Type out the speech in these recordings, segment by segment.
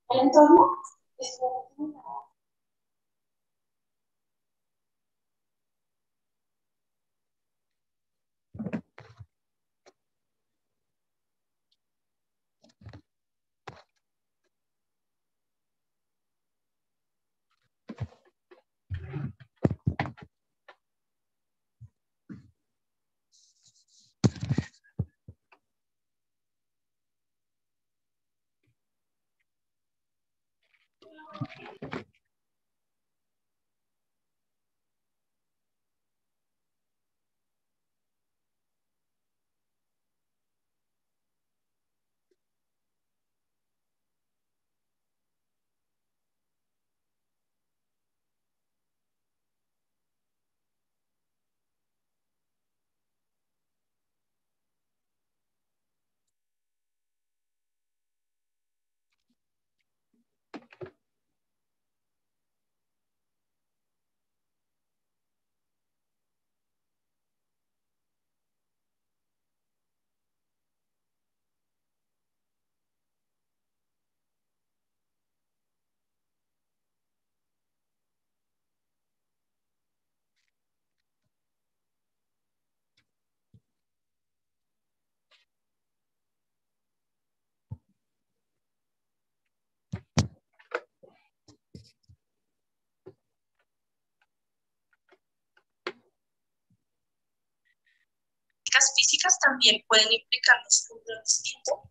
El entorno es Las físicas también pueden implicarnos un rol distinto.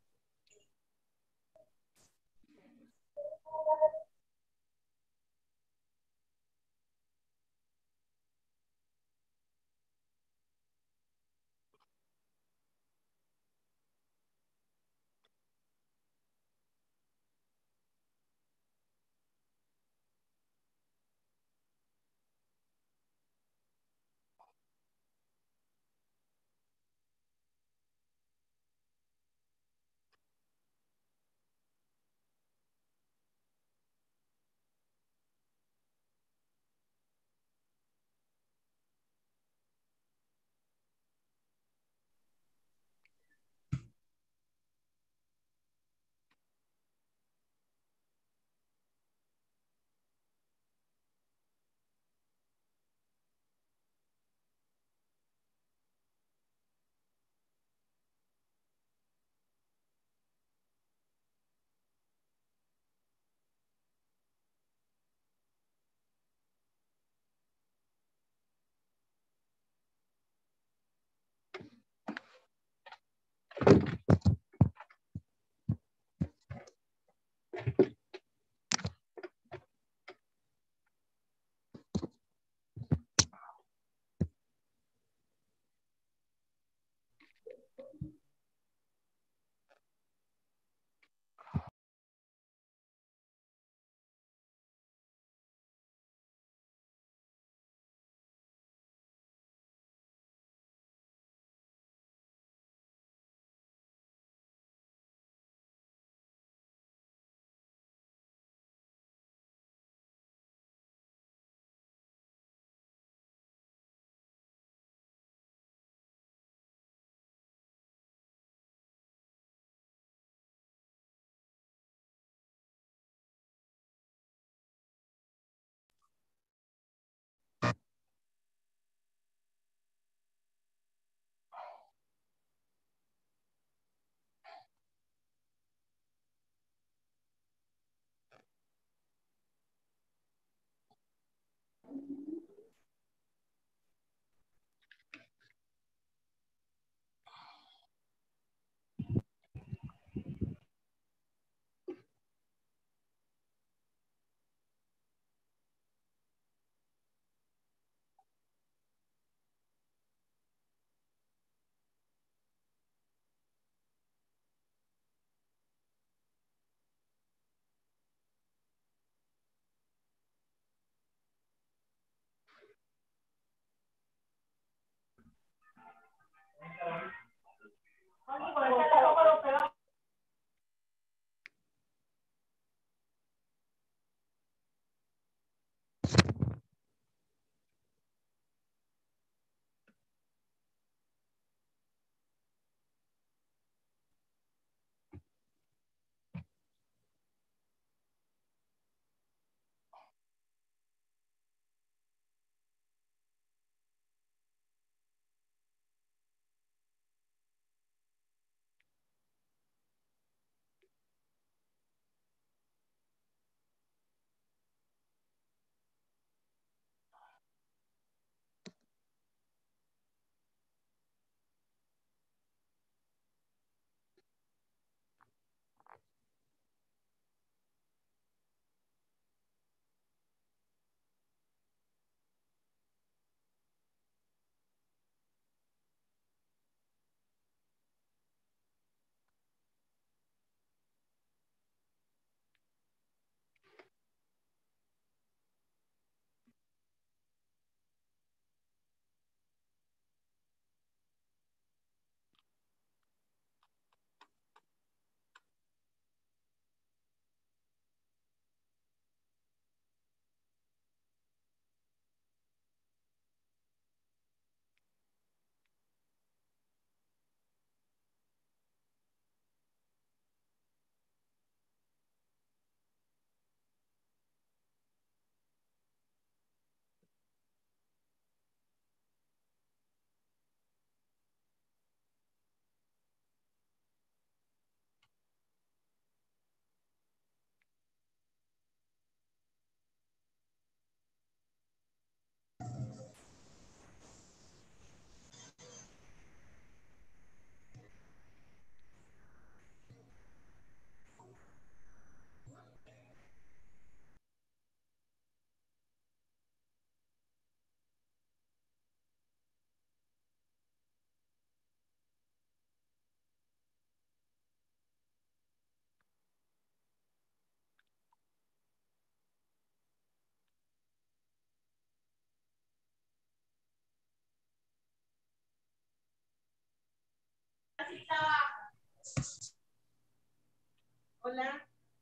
Hola.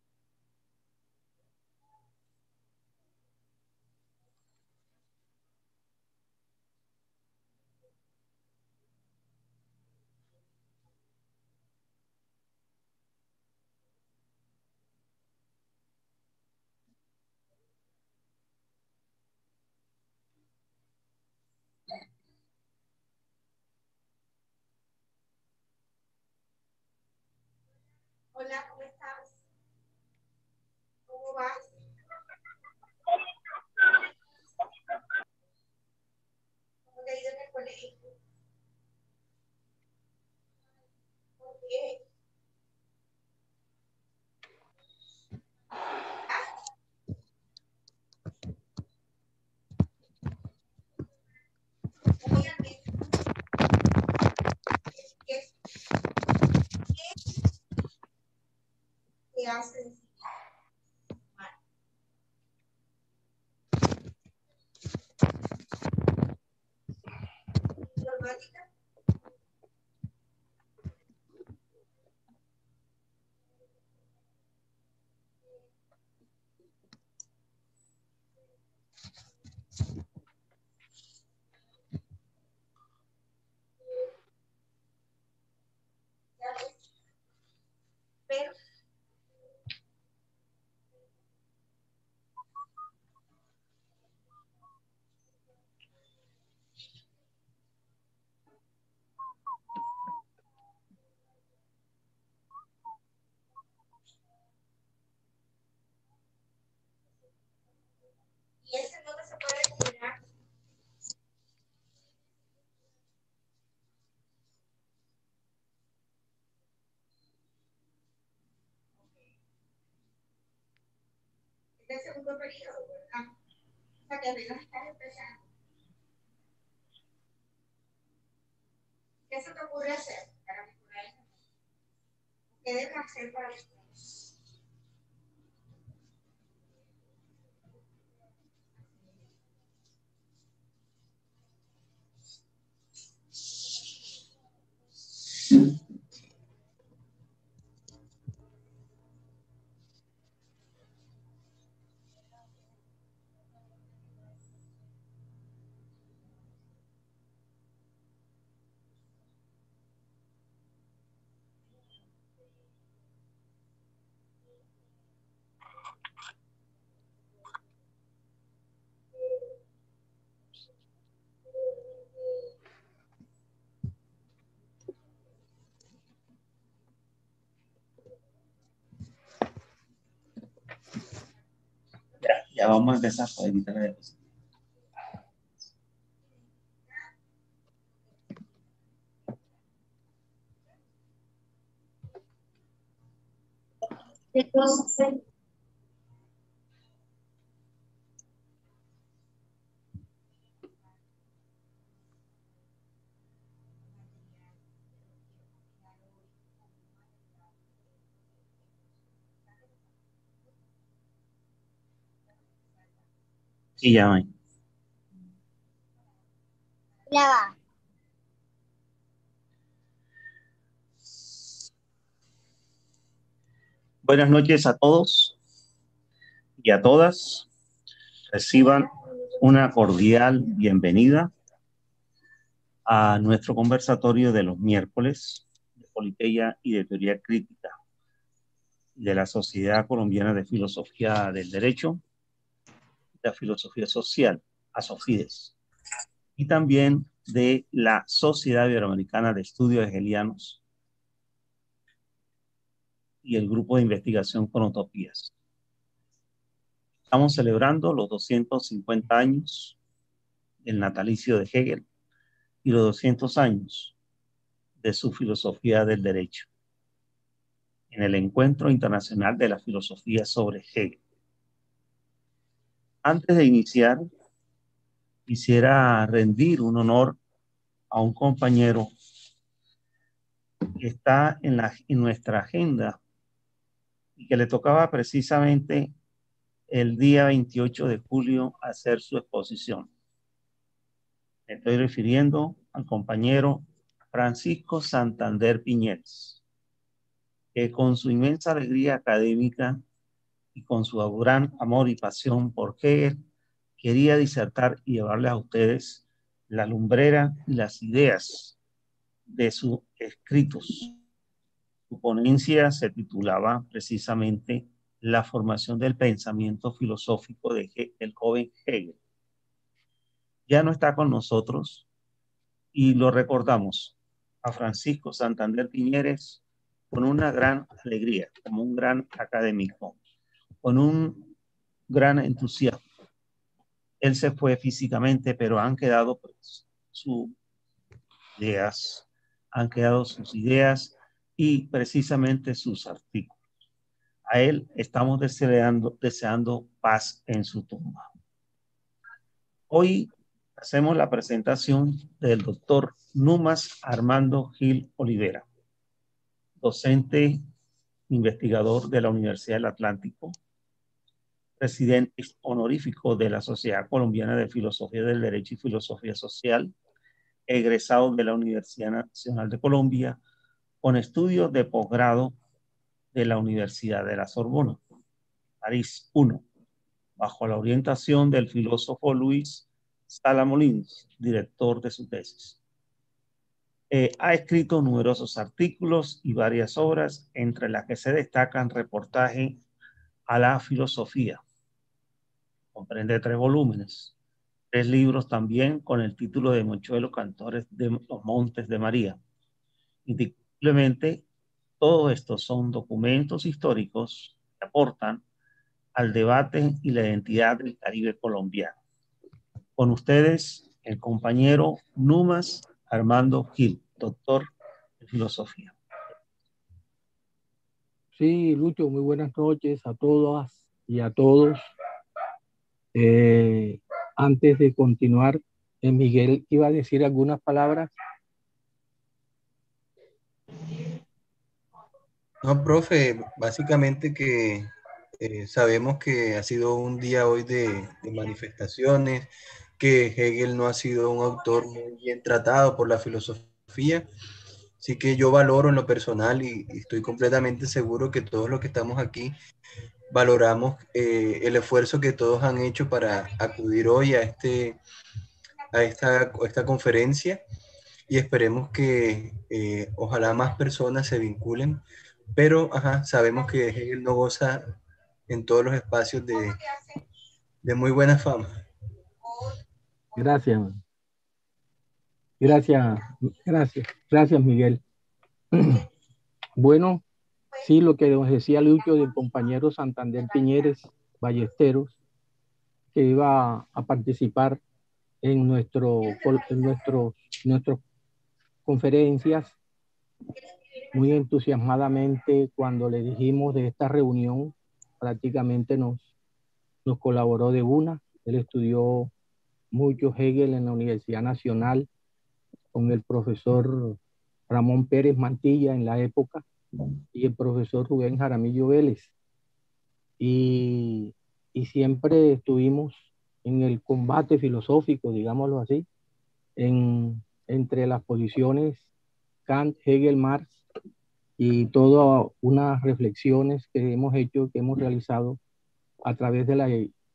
Hola, ¿cómo estás? ¿Cómo vas? ¿Cómo te ha ido en el colegio? ¿Por qué? Obviamente, ¿qué, qué haces? Informática. Pero y ese no se puede combinar. Es el segundo periodo, ¿verdad? O sea, que apenas estás empezando. ¿Qué se te ocurre hacer para mejorar eso? ¿Qué debes hacer para mejorar? Ya vamos a empezar por evitar eso. Entonces, Sí, ya va. Ya va. Buenas noches a todos y a todas. Reciban una cordial bienvenida a nuestro conversatorio de los miércoles de Politeia y de Teoría Crítica de la Sociedad Colombiana de Filosofía del Derecho, de la Filosofía Social, ASOFIDES, y también de la Sociedad Iberoamericana de Estudios Hegelianos y el Grupo de Investigación Conotopías. Estamos celebrando los 250 años del natalicio de Hegel y los 200 años de su filosofía del derecho en el Encuentro Internacional de la Filosofía sobre Hegel. Antes de iniciar, quisiera rendir un honor a un compañero que está en nuestra agenda y que le tocaba precisamente el día 28 de julio hacer su exposición. Me estoy refiriendo al compañero Francisco Santander Piñeres, que con su inmensa alegría académica y con su gran amor y pasión por Hegel, quería disertar y llevarles a ustedes la lumbrera y las ideas de sus escritos. Su ponencia se titulaba precisamente La formación del pensamiento filosófico del joven Hegel. Ya no está con nosotros y lo recordamos a Francisco Santander Piñeres con una gran alegría, como un gran académico, con un gran entusiasmo. Él se fue físicamente, pero han quedado pues, sus ideas y precisamente sus artículos. A él estamos deseando paz en su tumba. Hoy hacemos la presentación del doctor Numas Armando Gil Olivera, docente investigador de la Universidad del Atlántico, presidente honorífico de la Sociedad Colombiana de Filosofía del Derecho y Filosofía Social, egresado de la Universidad Nacional de Colombia, con estudios de posgrado de la Universidad de la Sorbona, París I, bajo la orientación del filósofo Luis Sala Molins, director de su tesis. Ha escrito numerosos artículos y varias obras, entre las que se destacan Reportaje a la Filosofía. Comprende 3 volúmenes, 3 libros también con el título de Mochuelo, Cantores de los Montes de María. Indiscutiblemente, todos estos son documentos históricos que aportan al debate y la identidad del Caribe colombiano. Con ustedes, el compañero Numas Armando Gil, doctor de filosofía. Sí, Lucho, muy buenas noches a todas y a todos. Antes de continuar, Miguel iba a decir algunas palabras. No, profe, básicamente que sabemos que ha sido un día hoy de manifestaciones, que Hegel no ha sido un autor muy bien tratado por la filosofía, así que yo valoro en lo personal y estoy completamente seguro que todos los que estamos aquí valoramos el esfuerzo que todos han hecho para acudir hoy a esta conferencia y esperemos que ojalá más personas se vinculen, pero sabemos que Hegel no goza en todos los espacios de muy buena fama. Gracias. Gracias, Miguel. Bueno, sí, lo que nos decía Lucho del compañero Santander Piñeres Ballesteros, que iba a participar en nuestras conferencias, muy entusiasmadamente cuando le dijimos de esta reunión, prácticamente nos colaboró de una. Él estudió mucho Hegel en la Universidad Nacional con el profesor Ramón Pérez Mantilla en la época y el profesor Rubén Jaramillo Vélez. Y siempre estuvimos en el combate filosófico, digámoslo así, entre las posiciones Kant, Hegel, Marx y todas unas reflexiones que hemos hecho, que hemos realizado a través de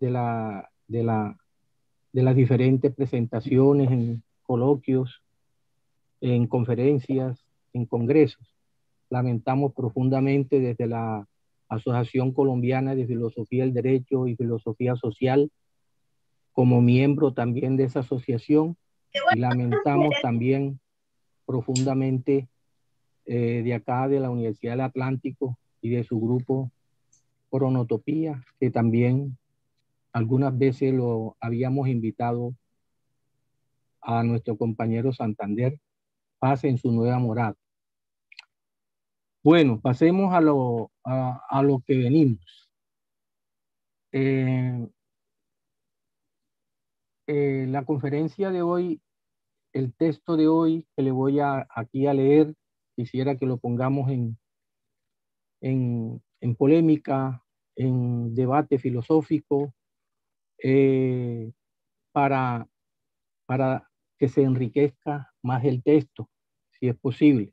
las diferentes presentaciones en coloquios, en conferencias, en congresos. Lamentamos profundamente desde la Asociación Colombiana de Filosofía del Derecho y Filosofía Social, como miembro también de esa asociación, y lamentamos también profundamente de acá de la Universidad del Atlántico y de su grupo Cronotopía, que también algunas veces lo habíamos invitado a nuestro compañero Santander, pase en su nueva morada. Bueno, pasemos a lo que venimos. La conferencia de hoy, el texto de hoy que le voy aquí a leer, quisiera que lo pongamos en polémica, en debate filosófico, para que se enriquezca más el texto. si es posible.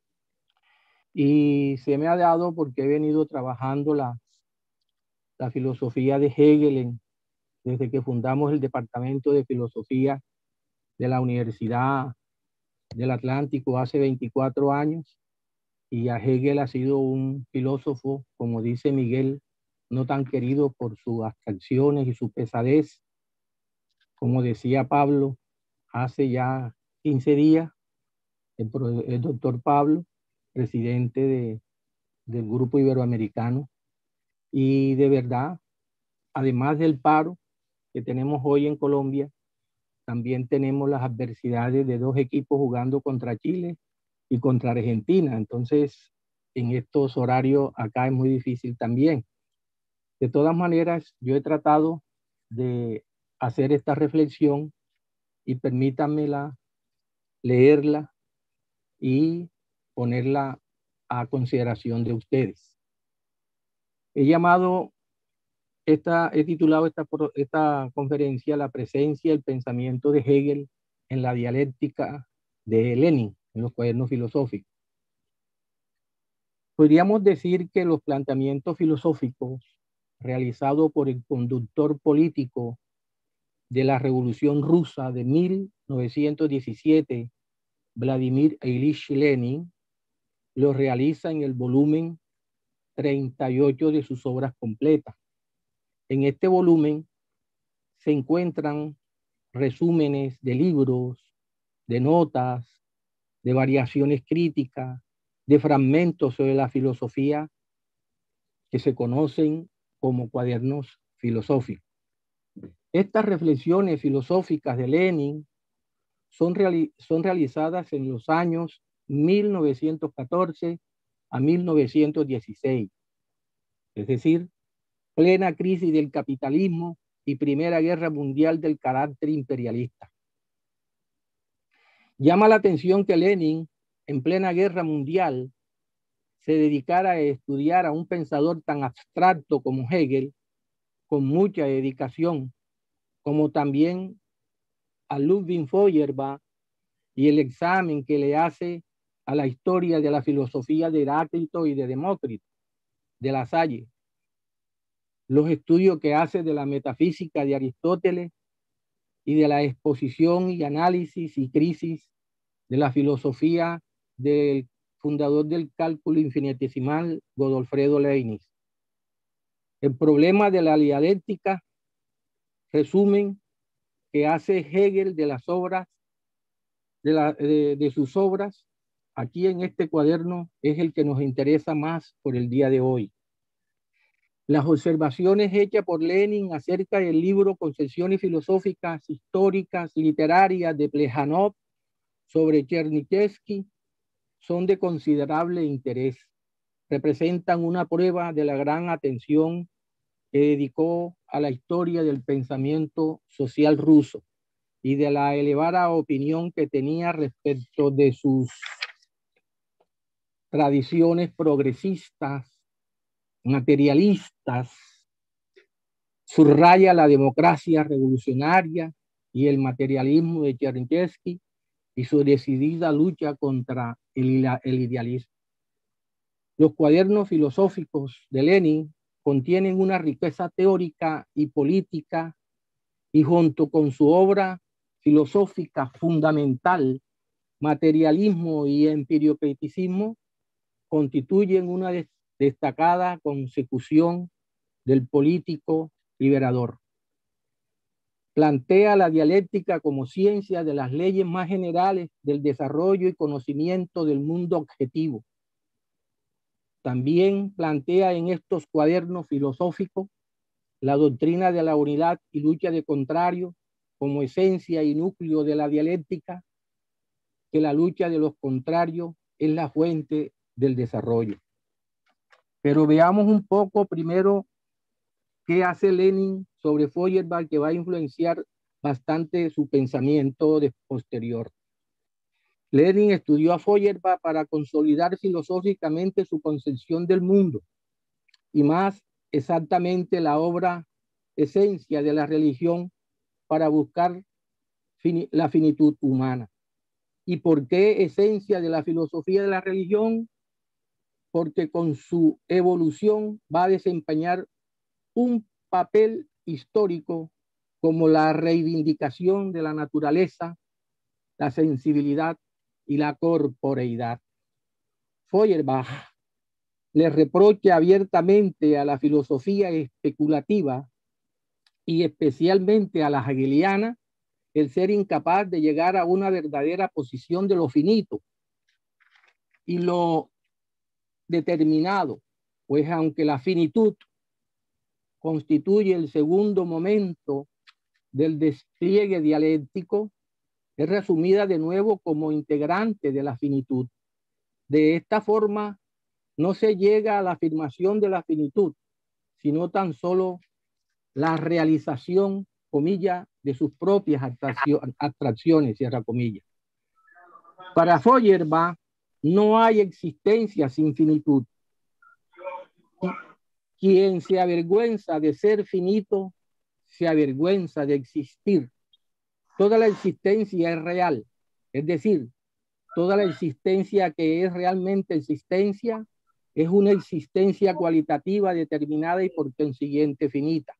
Y se me ha dado porque he venido trabajando la filosofía de Hegel desde que fundamos el Departamento de Filosofía de la Universidad del Atlántico hace 24 años. Y a Hegel ha sido un filósofo, como dice Miguel, no tan querido por sus abstracciones y su pesadez. Como decía Pablo hace ya 15 días, el doctor Pablo, presidente del Grupo Iberoamericano. Y de verdad, además del paro que tenemos hoy en Colombia, también tenemos las adversidades de dos equipos jugando contra Chile y contra Argentina. Entonces, en estos horarios acá es muy difícil también. De todas maneras, yo he tratado de hacer esta reflexión y permítanmela leerla y ponerla a consideración de ustedes. He titulado esta conferencia La presencia y el pensamiento de Hegel en la dialéctica de Lenin, en los cuadernos filosóficos. Podríamos decir que los planteamientos filosóficos realizados por el conductor político de la Revolución Rusa de 1917, Vladimir Ilich Lenin, los realiza en el volumen 38 de sus obras completas. En este volumen se encuentran resúmenes de libros, de notas, de variaciones críticas, de fragmentos sobre la filosofía que se conocen como cuadernos filosóficos. Estas reflexiones filosóficas de Lenin son realizadas en los años 1914 a 1916, es decir, plena crisis del capitalismo y Primera Guerra Mundial del carácter imperialista. Llama la atención que Lenin, en plena Guerra Mundial, se dedicara a estudiar a un pensador tan abstracto como Hegel, con mucha dedicación, como también a Ludwig Feuerbach, y el examen que le hace a la historia de la filosofía de Heráclito y de Demócrito, de La Salle, los estudios que hace de la metafísica de Aristóteles y de la exposición y análisis y crisis de la filosofía del fundador del cálculo infinitesimal, Godofredo Leibniz. El problema de la dialéctica, resumen que hace Hegel de las obras, de sus obras, aquí en este cuaderno es el que nos interesa más por el día de hoy. Las observaciones hechas por Lenin acerca del libro Concepciones filosóficas, históricas, literarias de Plejánov sobre Chernyshevsky son de considerable interés. Representan una prueba de la gran atención que dedicó a la historia del pensamiento social ruso y de la elevada opinión que tenía respecto de sus tradiciones progresistas, materialistas. Subraya la democracia revolucionaria y el materialismo de Chernyshevsky y su decidida lucha contra el idealismo. Los cuadernos filosóficos de Lenin contienen una riqueza teórica y política, y junto con su obra filosófica fundamental, Materialismo y Empiriocriticismo, constituyen una destacada consecución del político liberador. Plantea la dialéctica como ciencia de las leyes más generales del desarrollo y conocimiento del mundo objetivo. También plantea en estos cuadernos filosóficos la doctrina de la unidad y lucha de contrarios como esencia y núcleo de la dialéctica, que la lucha de los contrarios es la fuente del desarrollo. Pero veamos un poco primero qué hace Lenin sobre Feuerbach, que va a influenciar bastante su pensamiento posterior. Lenin estudió a Feuerbach para consolidar filosóficamente su concepción del mundo y más exactamente la obra Esencia de la religión para buscar la finitud humana. ¿Y por qué esencia de la filosofía de la religión? Porque con su evolución va a desempeñar un papel histórico como la reivindicación de la naturaleza, la sensibilidad y la corporeidad. Feuerbach le reprocha abiertamente a la filosofía especulativa y especialmente a la hegeliana el ser incapaz de llegar a una verdadera posición de lo finito y lo determinado, pues aunque la finitud constituye el segundo momento del despliegue dialéctico, es resumida de nuevo como integrante de la finitud. De esta forma, no se llega a la afirmación de la finitud, sino tan solo la realización, comillas, de sus propias abstracciones, cierra comillas. Para Feuerbach, no hay existencia sin finitud. Quien se avergüenza de ser finito, se avergüenza de existir. Toda la existencia es real, es decir, toda la existencia que es realmente existencia es una existencia cualitativa determinada y por consiguiente finita.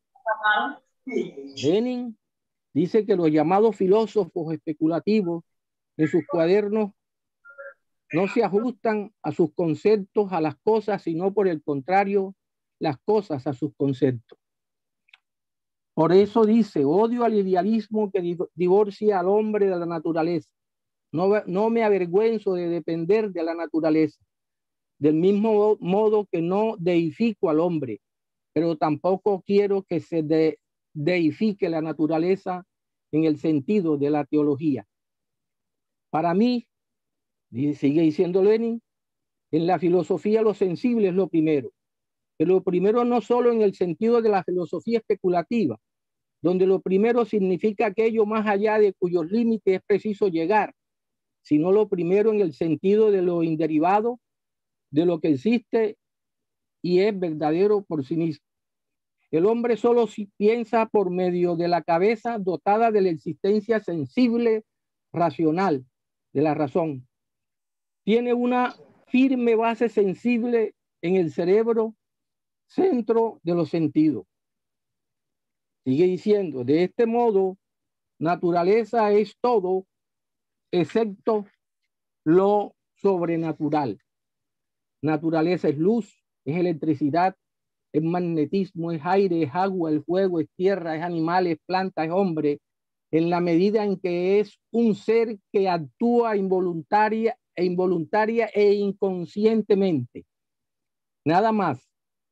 Lenin dice que los llamados filósofos especulativos en sus cuadernos no se ajustan a sus conceptos, a las cosas, sino por el contrario, las cosas a sus conceptos. Por eso dice, odio al idealismo que divorcia al hombre de la naturaleza. No me avergüenzo de depender de la naturaleza. Del mismo modo que no deifico al hombre, pero tampoco quiero que se deifique la naturaleza en el sentido de la teología. Para mí, sigue diciendo Lenin, en la filosofía lo sensible es lo primero. Pero lo primero no solo en el sentido de la filosofía especulativa, donde lo primero significa aquello más allá de cuyos límites es preciso llegar, sino lo primero en el sentido de lo inderivado, de lo que existe y es verdadero por sí mismo. El hombre solo piensa por medio de la cabeza dotada de la existencia sensible, racional, de la razón. Tiene una firme base sensible en el cerebro, centro de los sentidos. Sigue diciendo, de este modo, naturaleza es todo, excepto lo sobrenatural. Naturaleza es luz, es electricidad, es magnetismo, es aire, es agua, es fuego, es tierra, es animal, es planta, es hombre, en la medida en que es un ser que actúa involuntaria e inconscientemente. Nada más,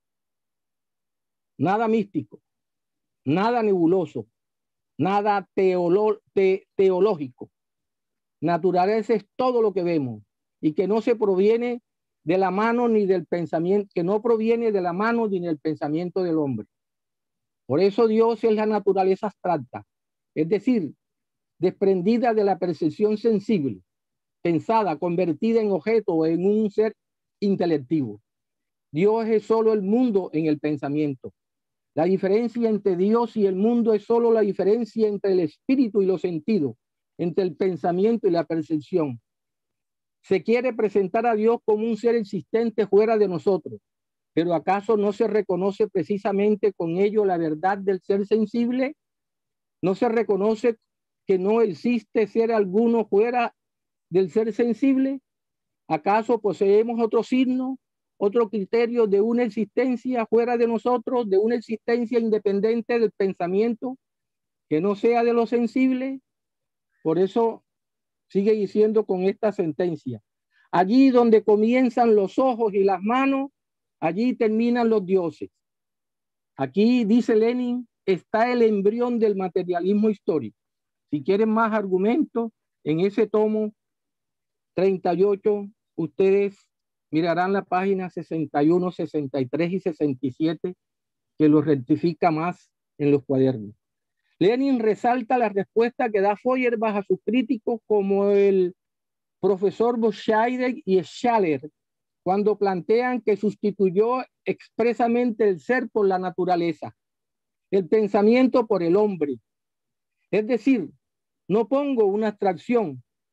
nada místico, nada nebuloso, nada teológico. Naturaleza es todo lo que vemos y que no se proviene de la mano ni del pensamiento, que no proviene de la mano ni del pensamiento del hombre. Por eso Dios es la naturaleza abstracta, es decir, desprendida de la percepción sensible, pensada, convertida en objeto o en un ser intelectivo. Dios es solo el mundo en el pensamiento. La diferencia entre Dios y el mundo es solo la diferencia entre el espíritu y los sentidos, entre el pensamiento y la percepción. Se quiere presentar a Dios como un ser existente fuera de nosotros, pero ¿acaso no se reconoce precisamente con ello la verdad del ser sensible? ¿No se reconoce que no existe ser alguno fuera del ser sensible? ¿Acaso poseemos otro signo, otro criterio de una existencia fuera de nosotros, de una existencia independiente del pensamiento que no sea de lo sensible? Por eso sigue diciendo con esta sentencia, allí donde comienzan los ojos y las manos, allí terminan los dioses. Aquí, dice Lenin, está el embrión del materialismo histórico. Si quieren más argumentos, en ese tomo 38, ustedes mirarán la página 61, 63 y 67, que lo rectifica más en los cuadernos. Lenin resalta la respuesta que da Feuerbach a sus críticos como el profesor Boscheide y Schaller, cuando plantean que sustituyó expresamente el ser por la naturaleza, el pensamiento por el hombre. Es decir, no pongo una abstracción,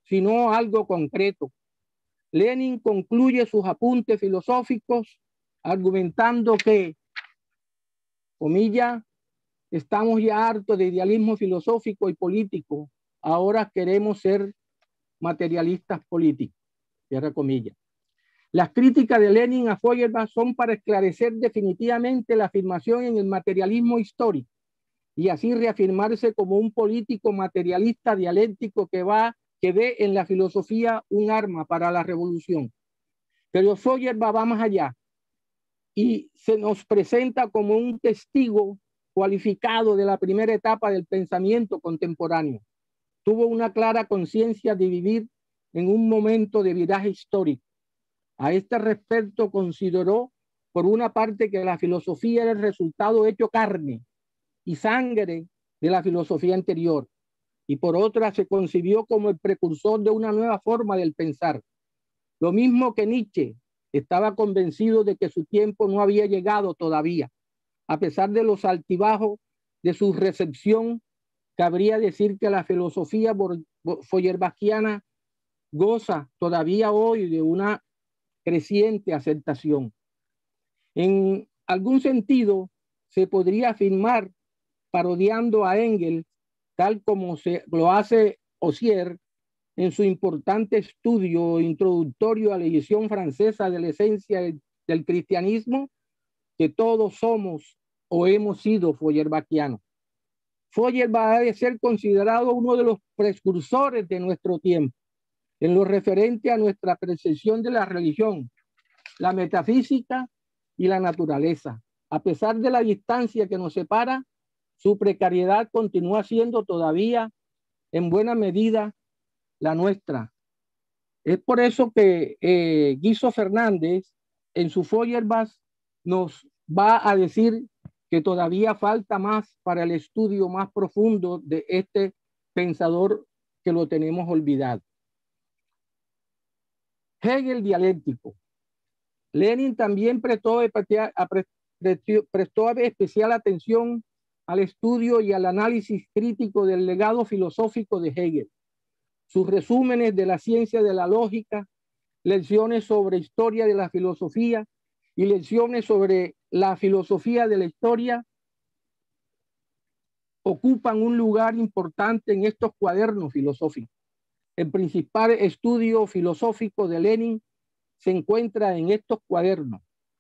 sino algo concreto. Lenin concluye sus apuntes filosóficos argumentando que, comillas, estamos ya hartos de idealismo filosófico y político. Ahora queremos ser materialistas políticos. Cierra comillas. Las críticas de Lenin a Feuerbach son para esclarecer definitivamente la afirmación en el materialismo histórico y así reafirmarse como un político materialista dialéctico que ve en la filosofía un arma para la revolución. Pero Feuerbach va más allá y se nos presenta como un testigo cualificado de la primera etapa del pensamiento contemporáneo. Tuvo una clara conciencia de vivir en un momento de viraje histórico. A este respecto consideró, por una parte, que la filosofía era el resultado hecho carne y sangre de la filosofía anterior, y por otra se concibió como el precursor de una nueva forma del pensar. Lo mismo que Nietzsche estaba convencido de que su tiempo no había llegado todavía. A pesar de los altibajos de su recepción, cabría decir que la filosofía feuerbachiana goza todavía hoy de una creciente aceptación. En algún sentido, se podría afirmar, parodiando a Engels, tal como lo hace Husserl en su importante estudio introductorio a la edición francesa de la esencia del cristianismo, que todos somos o hemos sido feuerbachianos. Feuerbach ha de ser considerado uno de los precursores de nuestro tiempo en lo referente a nuestra percepción de la religión, la metafísica y la naturaleza. A pesar de la distancia que nos separa, su precariedad continúa siendo todavía en buena medida la nuestra. Es por eso que Guiso Fernández en su Feuerbach nos va a decir que todavía falta más para el estudio más profundo de este pensador que lo tenemos olvidado. Hegel dialéctico. Lenin también prestó especial atención al estudio y al análisis crítico del legado filosófico de Hegel. Sus resúmenes de la ciencia de la lógica, lecciones sobre historia de la filosofía y lecciones sobre la filosofía de la historia ocupan un lugar importante en estos cuadernos filosóficos. El principal estudio filosófico de Lenin se encuentra en estos cuadernos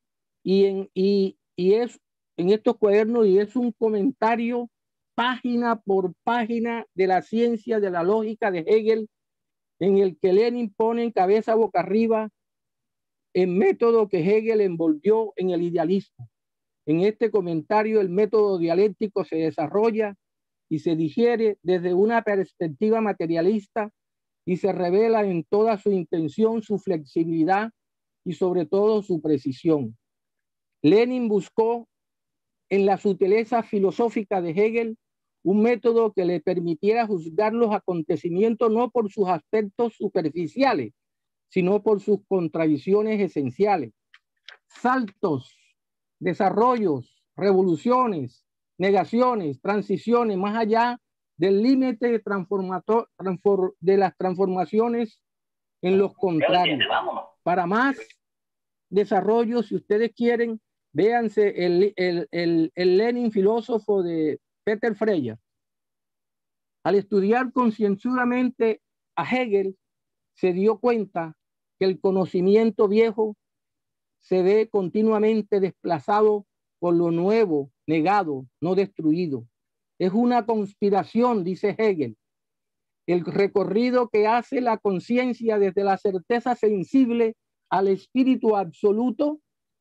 es un comentario página por página de la ciencia de la lógica de Hegel, en el que Lenin pone en cabeza boca arriba el método que Hegel envolvió en el idealismo. En este comentario el método dialéctico se desarrolla y se digiere desde una perspectiva materialista y se revela en toda su intención, su flexibilidad y sobre todo su precisión. Lenin buscó en la sutileza filosófica de Hegel un método que le permitiera juzgar los acontecimientos no por sus aspectos superficiales, sino por sus contradicciones esenciales. Saltos, desarrollos, revoluciones, negaciones, transiciones, más allá del límite de las transformaciones en los contrarios. Para más desarrollo, si ustedes quieren, véanse el Lenin filósofo de Peter Freya. Al estudiar concienzudamente a Hegel, se dio cuenta que el conocimiento viejo se ve continuamente desplazado por lo nuevo, negado, no destruido. Es una conspiración, dice Hegel, el recorrido que hace la conciencia desde la certeza sensible al espíritu absoluto.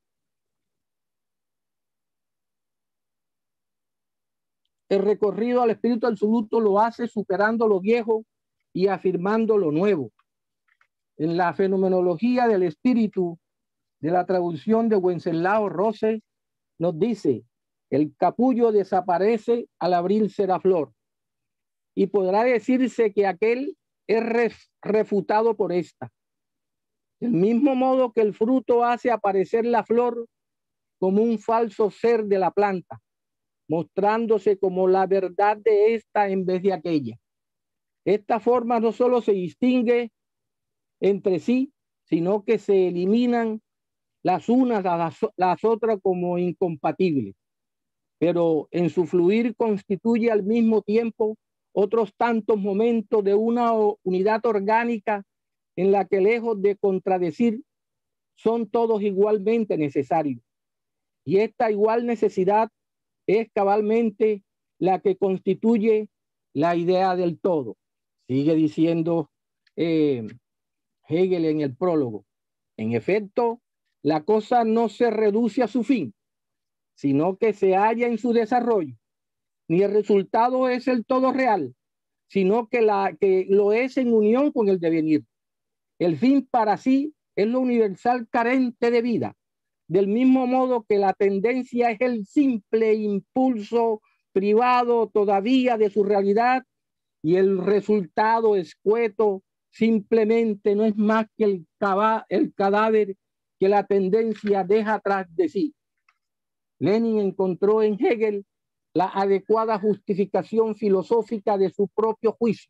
El recorrido al espíritu absoluto lo hace superando lo viejo y afirmando lo nuevo. En la fenomenología del espíritu, de la traducción de Wenceslao Rose, nos dice: el capullo desaparece al abrirse la flor, y podrá decirse que aquel es refutado por esta. Del mismo modo que el fruto hace aparecer la flor como un falso ser de la planta, mostrándose como la verdad de esta en vez de aquella. Esta forma no solo se distingue entre sí, sino que se eliminan las unas a las otras como incompatibles, pero en su fluir constituye al mismo tiempo otros tantos momentos de una unidad orgánica en la que, lejos de contradecir, son todos igualmente necesarios. Y esta igual necesidad es cabalmente la que constituye la idea del todo. Sigue diciendo Hegel en el prólogo. En efecto, la cosa no se reduce a su fin, sino que se halla en su desarrollo. Ni el resultado es el todo real, sino que lo es en unión con el devenir. El fin para sí es lo universal carente de vida, del mismo modo que la tendencia es el simple impulso privado todavía de su realidad, y el resultado escueto simplemente no es más que el cadáver que la tendencia deja atrás de sí. Lenin encontró en Hegel la adecuada justificación filosófica de su propio juicio,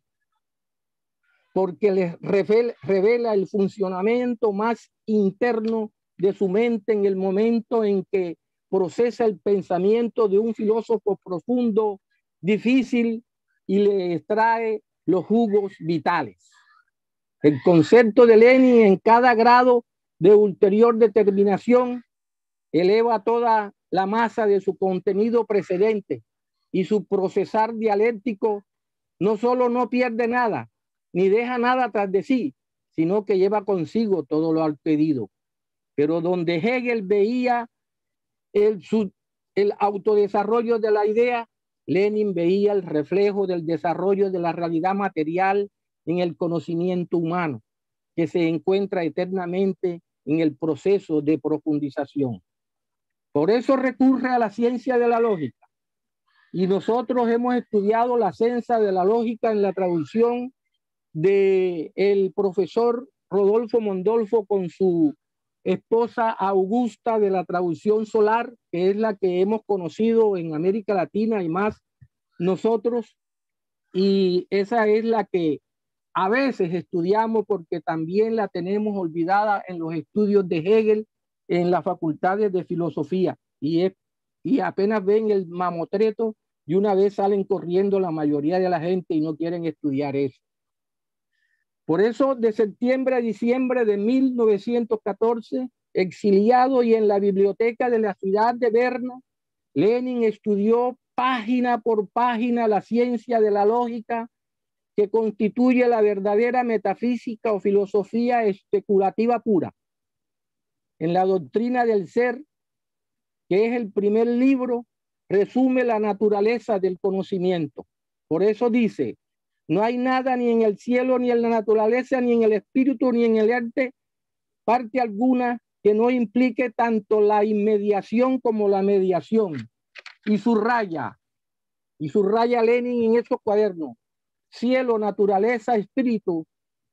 porque les revela el funcionamiento más interno de su mente en el momento en que procesa el pensamiento de un filósofo profundo, difícil, y le extrae los jugos vitales. El concepto de Lenin en cada grado de ulterior determinación eleva toda la masa de su contenido precedente, y su procesar dialéctico no solo no pierde nada, ni deja nada tras de sí, sino que lleva consigo todo lo al pedido. Pero donde Hegel veía el autodesarrollo de la idea, Lenin veía el reflejo del desarrollo de la realidad material en el conocimiento humano, que se encuentra eternamente en el proceso de profundización. Por eso recurre a la ciencia de la lógica. Y nosotros hemos estudiado la ciencia de la lógica en la traducción del profesor Rodolfo Mondolfo con su esposa Augusta, de la traducción Solar, que es la que hemos conocido en América Latina y más nosotros, y esa es la que a veces estudiamos porque también la tenemos olvidada en los estudios de Hegel en las facultades de filosofía, y apenas ven el mamotreto y una vez salen corriendo la mayoría de la gente y no quieren estudiar eso. Por eso, de septiembre a diciembre de 1914, exiliado y en la biblioteca de la ciudad de Berna, Lenin estudió página por página la ciencia de la lógica, que constituye la verdadera metafísica o filosofía especulativa pura. En la doctrina del ser, que es el primer libro, resume la naturaleza del conocimiento. Por eso dice: no hay nada ni en el cielo, ni en la naturaleza, ni en el espíritu, ni en el arte, parte alguna que no implique tanto la inmediación como la mediación. Y subraya Lenin en esos cuadernos: cielo, naturaleza, espíritu.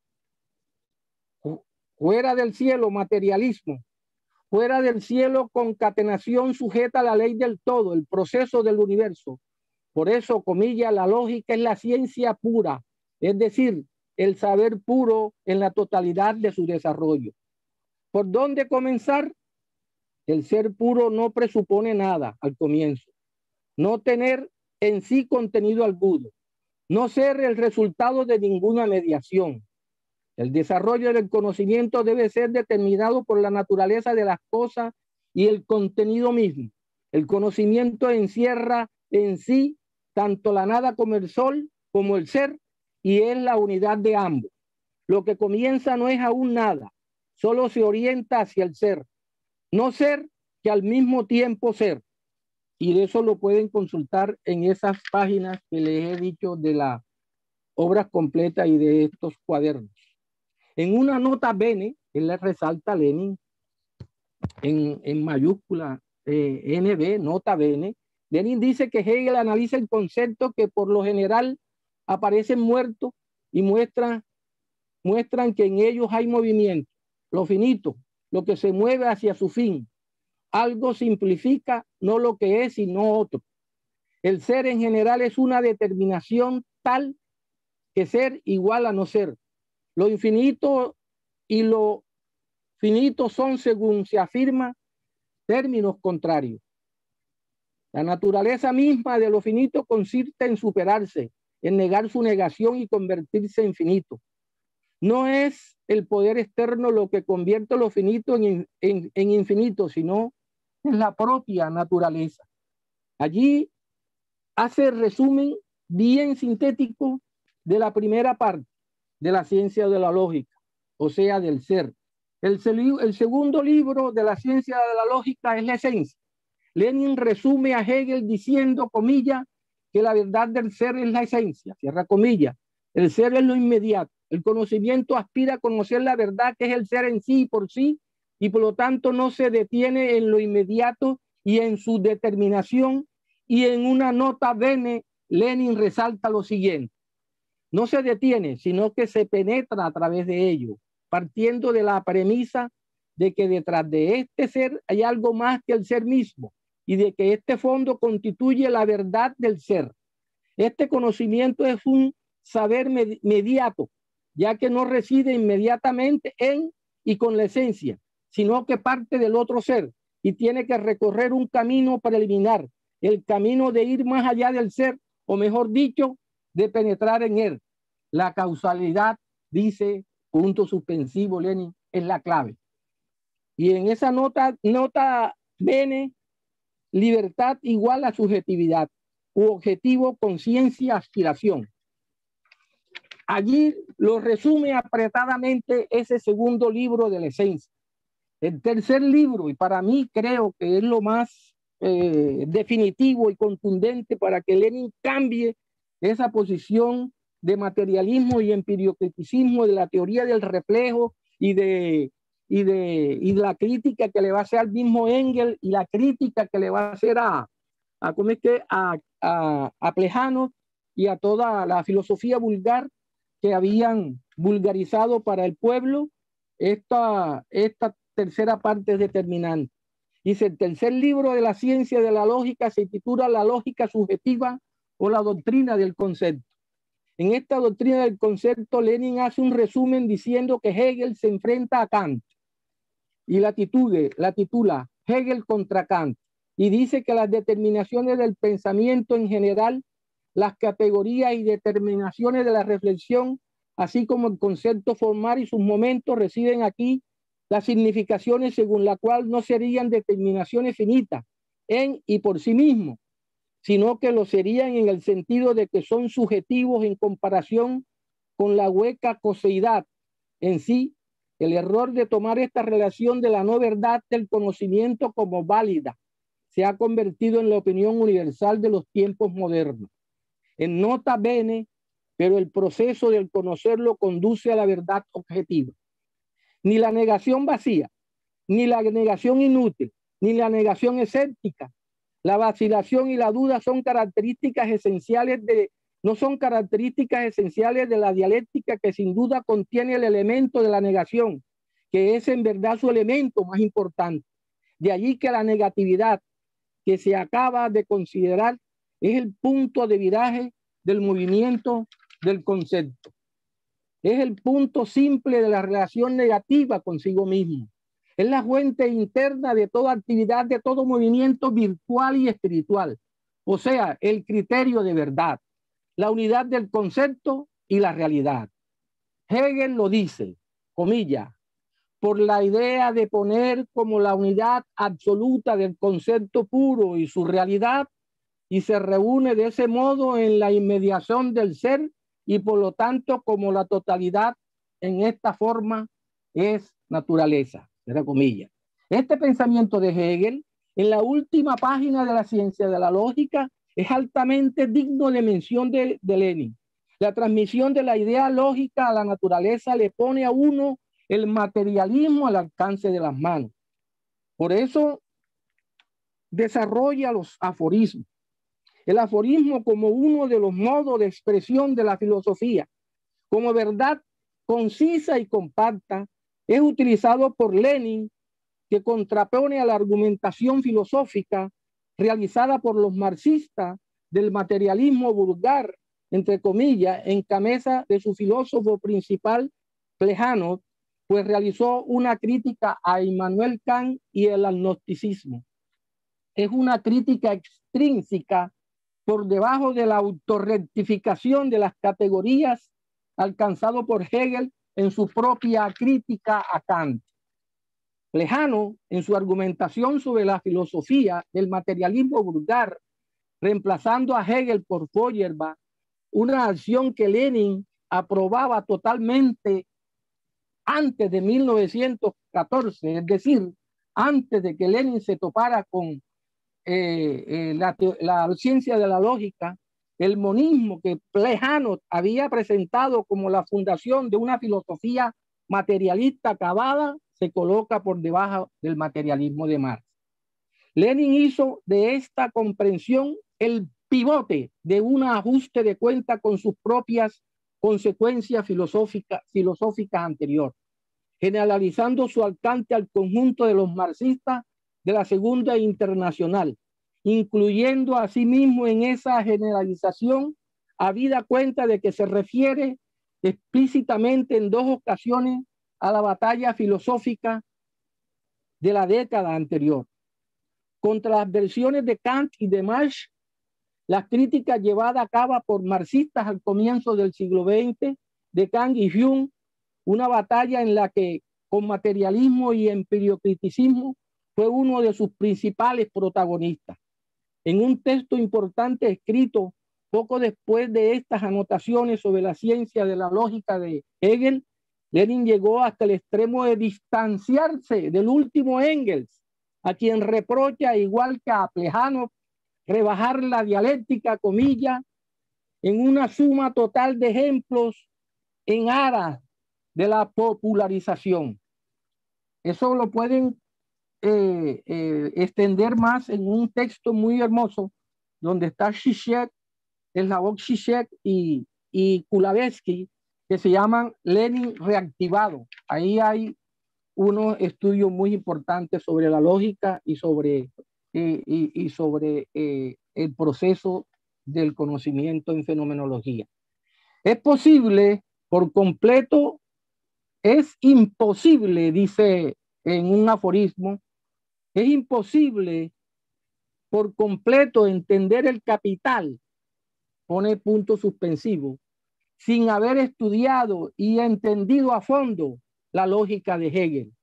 Fuera del cielo, materialismo. Fuera del cielo, concatenación sujeta a la ley del todo, el proceso del universo. Por eso, comilla, la lógica es la ciencia pura, es decir, el saber puro en la totalidad de su desarrollo. ¿Por dónde comenzar? El ser puro no presupone nada al comienzo. No tener en sí contenido alguno. No ser el resultado de ninguna mediación. El desarrollo del conocimiento debe ser determinado por la naturaleza de las cosas y el contenido mismo. El conocimiento encierra en sí tanto la nada como el sol, como el ser, y es la unidad de ambos. Lo que comienza no es aún nada, solo se orienta hacia el ser. No ser que al mismo tiempo ser. Y de eso lo pueden consultar en esas páginas que les he dicho de las obras completas y de estos cuadernos. En una nota bene, él le resalta a Lenin en mayúscula NB, nota bene. Lenin dice que Hegel analiza el concepto que por lo general aparecen muertos y muestran que en ellos hay movimiento, lo finito, lo que se mueve hacia su fin. Algo simplifica no lo que es, sino otro. El ser en general es una determinación tal que ser igual a no ser. Lo infinito y lo finito son, según se afirma, términos contrarios. La naturaleza misma de lo finito consiste en superarse, en negar su negación y convertirse en finito. No es el poder externo lo que convierte lo finito en infinito, sino en la propia naturaleza. Allí hace el resumen bien sintético de la primera parte de la ciencia de la lógica, o sea, del ser. El segundo libro de la ciencia de la lógica es la esencia. Lenin resume a Hegel diciendo, comillas, que la verdad del ser es la esencia, cierra comillas. El ser es lo inmediato. El conocimiento aspira a conocer la verdad, que es el ser en sí y por sí, y por lo tanto no se detiene en lo inmediato y en su determinación. Y en una nota bene, Lenin resalta lo siguiente: no se detiene, sino que se penetra a través de ello, partiendo de la premisa de que detrás de este ser hay algo más que el ser mismo y de que este fondo constituye la verdad del ser. Este conocimiento es un saber mediato, ya que no reside inmediatamente en y con la esencia, sino que parte del otro ser y tiene que recorrer un camino preliminar, el camino de ir más allá del ser, o mejor dicho, de penetrar en él. La causalidad, dice, punto suspensivo Lenin, es la clave. Y en esa nota bene, libertad igual a subjetividad, u objetivo, conciencia, aspiración. Allí lo resume apretadamente ese segundo libro de la esencia. El tercer libro, y para mí creo que es lo más definitivo y contundente para que Lenin cambie esa posición de materialismo y empiriocriticismo de la teoría del reflejo y de la crítica que le va a hacer al mismo Engels y la crítica que le va a hacer a Plejano y a toda la filosofía vulgar que habían vulgarizado para el pueblo. Esta tercera parte es determinante. Dice, el tercer libro de la ciencia de la lógica se titula La lógica subjetiva o la doctrina del concepto. En esta doctrina del concepto, Lenin hace un resumen diciendo que Hegel se enfrenta a Kant y la titula Hegel contra Kant, y dice que las determinaciones del pensamiento en general, las categorías y determinaciones de la reflexión, así como el concepto formal y sus momentos, residen aquí las significaciones según la cual no serían determinaciones finitas en y por sí mismos, sino que lo serían en el sentido de que son subjetivos en comparación con la hueca coseidad en sí. El error de tomar esta relación de la no verdad del conocimiento como válida se ha convertido en la opinión universal de los tiempos modernos. En nota bene, pero el proceso del conocerlo conduce a la verdad objetiva. Ni la negación vacía, ni la negación inútil, ni la negación escéptica, la vacilación y la duda son características esenciales no son características esenciales de la dialéctica, que sin duda contiene el elemento de la negación, que es en verdad su elemento más importante. De allí que la negatividad que se acaba de considerar es el punto de viraje del movimiento del concepto. Es el punto simple de la relación negativa consigo mismo. Es la fuente interna de toda actividad, de todo movimiento virtual y espiritual. O sea, el criterio de verdad, la unidad del concepto y la realidad. Hegel lo dice, comillas, por la idea de poner como la unidad absoluta del concepto puro y su realidad, y se reúne de ese modo en la inmediación del ser, y por lo tanto como la totalidad en esta forma es naturaleza, entre comillas. Este pensamiento de Hegel en la última página de la ciencia de la lógica es altamente digno de mención de Lenin. La transmisión de la idea lógica a la naturaleza le pone a uno el materialismo al alcance de las manos. Por eso desarrolla los aforismos. El aforismo como uno de los modos de expresión de la filosofía, como verdad concisa y compacta, es utilizado por Lenin, que contrapone a la argumentación filosófica realizada por los marxistas del materialismo vulgar entre comillas, en cabeza de su filósofo principal, Plejano, pues realizó una crítica a Immanuel Kant y el agnosticismo. Es una crítica extrínseca por debajo de la autorrectificación de las categorías alcanzado por Hegel en su propia crítica a Kant. Plejano, en su argumentación sobre la filosofía del materialismo vulgar, reemplazando a Hegel por Feuerbach, una acción que Lenin aprobaba totalmente antes de 1914, es decir, antes de que Lenin se topara con la ciencia de la lógica, el monismo que Plejano había presentado como la fundación de una filosofía materialista acabada, se coloca por debajo del materialismo de Marx. Lenin hizo de esta comprensión el pivote de un ajuste de cuenta con sus propias consecuencias filosóficas anteriores, generalizando su alcance al conjunto de los marxistas de la Segunda Internacional, incluyendo asimismo en esa generalización, habida cuenta de que se refiere explícitamente en 2 ocasiones a la batalla filosófica de la década anterior. Contra las versiones de Kant y de Marx, las críticas llevadas a cabo por marxistas al comienzo del siglo XX, de Kant y Hume, una batalla en la que con materialismo y empiriocriticismo fue uno de sus principales protagonistas. En un texto importante escrito poco después de estas anotaciones sobre la ciencia de la lógica de Hegel, Lenin llegó hasta el extremo de distanciarse del último Engels, a quien reprocha, igual que a Plejano, rebajar la dialéctica, comillas, en una suma total de ejemplos en aras de la popularización. Eso lo pueden extender más en un texto muy hermoso donde está Zizek, Slavoj Zizek y Kulavetsky, que se llaman Lenin reactivado. Ahí hay unos estudios muy importantes sobre la lógica y sobre el proceso del conocimiento en fenomenología. Es posible por completo, es imposible, dice en un aforismo, es imposible por completo entender el capital, pone punto suspensivo, sin haber estudiado y entendido a fondo la lógica de Hegel.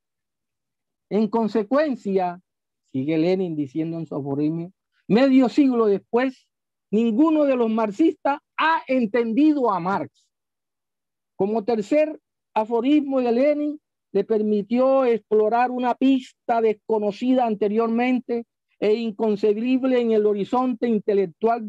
En consecuencia, sigue Lenin diciendo en su aforismo, medio siglo después, ninguno de los marxistas ha entendido a Marx. Como tercer aforismo de Lenin, le permitió explorar una pista desconocida anteriormente e inconcebible en el horizonte intelectual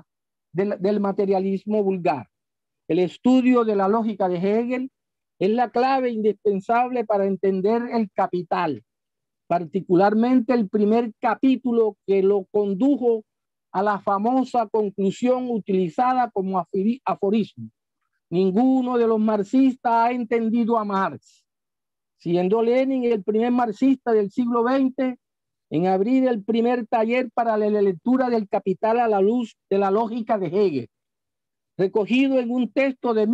del materialismo vulgar. El estudio de la lógica de Hegel es la clave indispensable para entender el capital, particularmente el primer capítulo que lo condujo a la famosa conclusión utilizada como aforismo. Ninguno de los marxistas ha entendido a Marx. Siendo Lenin el primer marxista del siglo XX en abrir el primer taller para la lectura del Capital a la luz de la lógica de Hegel, recogido en un texto de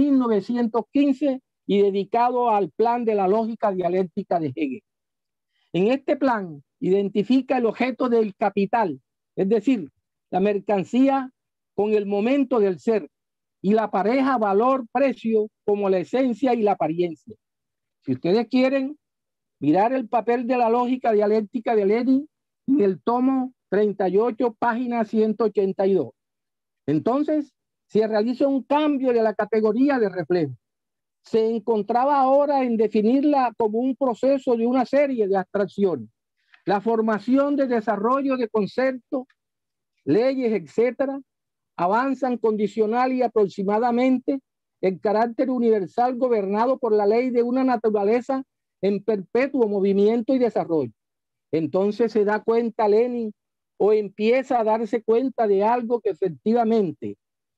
1915 y dedicado al plan de la lógica dialéctica de Hegel. En este plan identifica el objeto del capital, es decir, la mercancía con el momento del ser, y la pareja valor-precio como la esencia y la apariencia. Si ustedes quieren mirar el papel de la lógica dialéctica de Lenin en el tomo 38, página 182. Entonces, se realiza un cambio de la categoría de reflejo. Se encontraba ahora en definirla como un proceso de una serie de abstracciones. La formación de desarrollo de conceptos, leyes, etcétera, avanzan condicional y aproximadamente el carácter universal gobernado por la ley de una naturaleza en perpetuo movimiento y desarrollo. Entonces se da cuenta Lenin o empieza a darse cuenta de algo que efectivamente,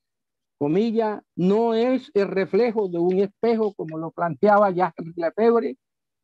comilla, no es el reflejo de un espejo como lo planteaba Jacques Lefebvre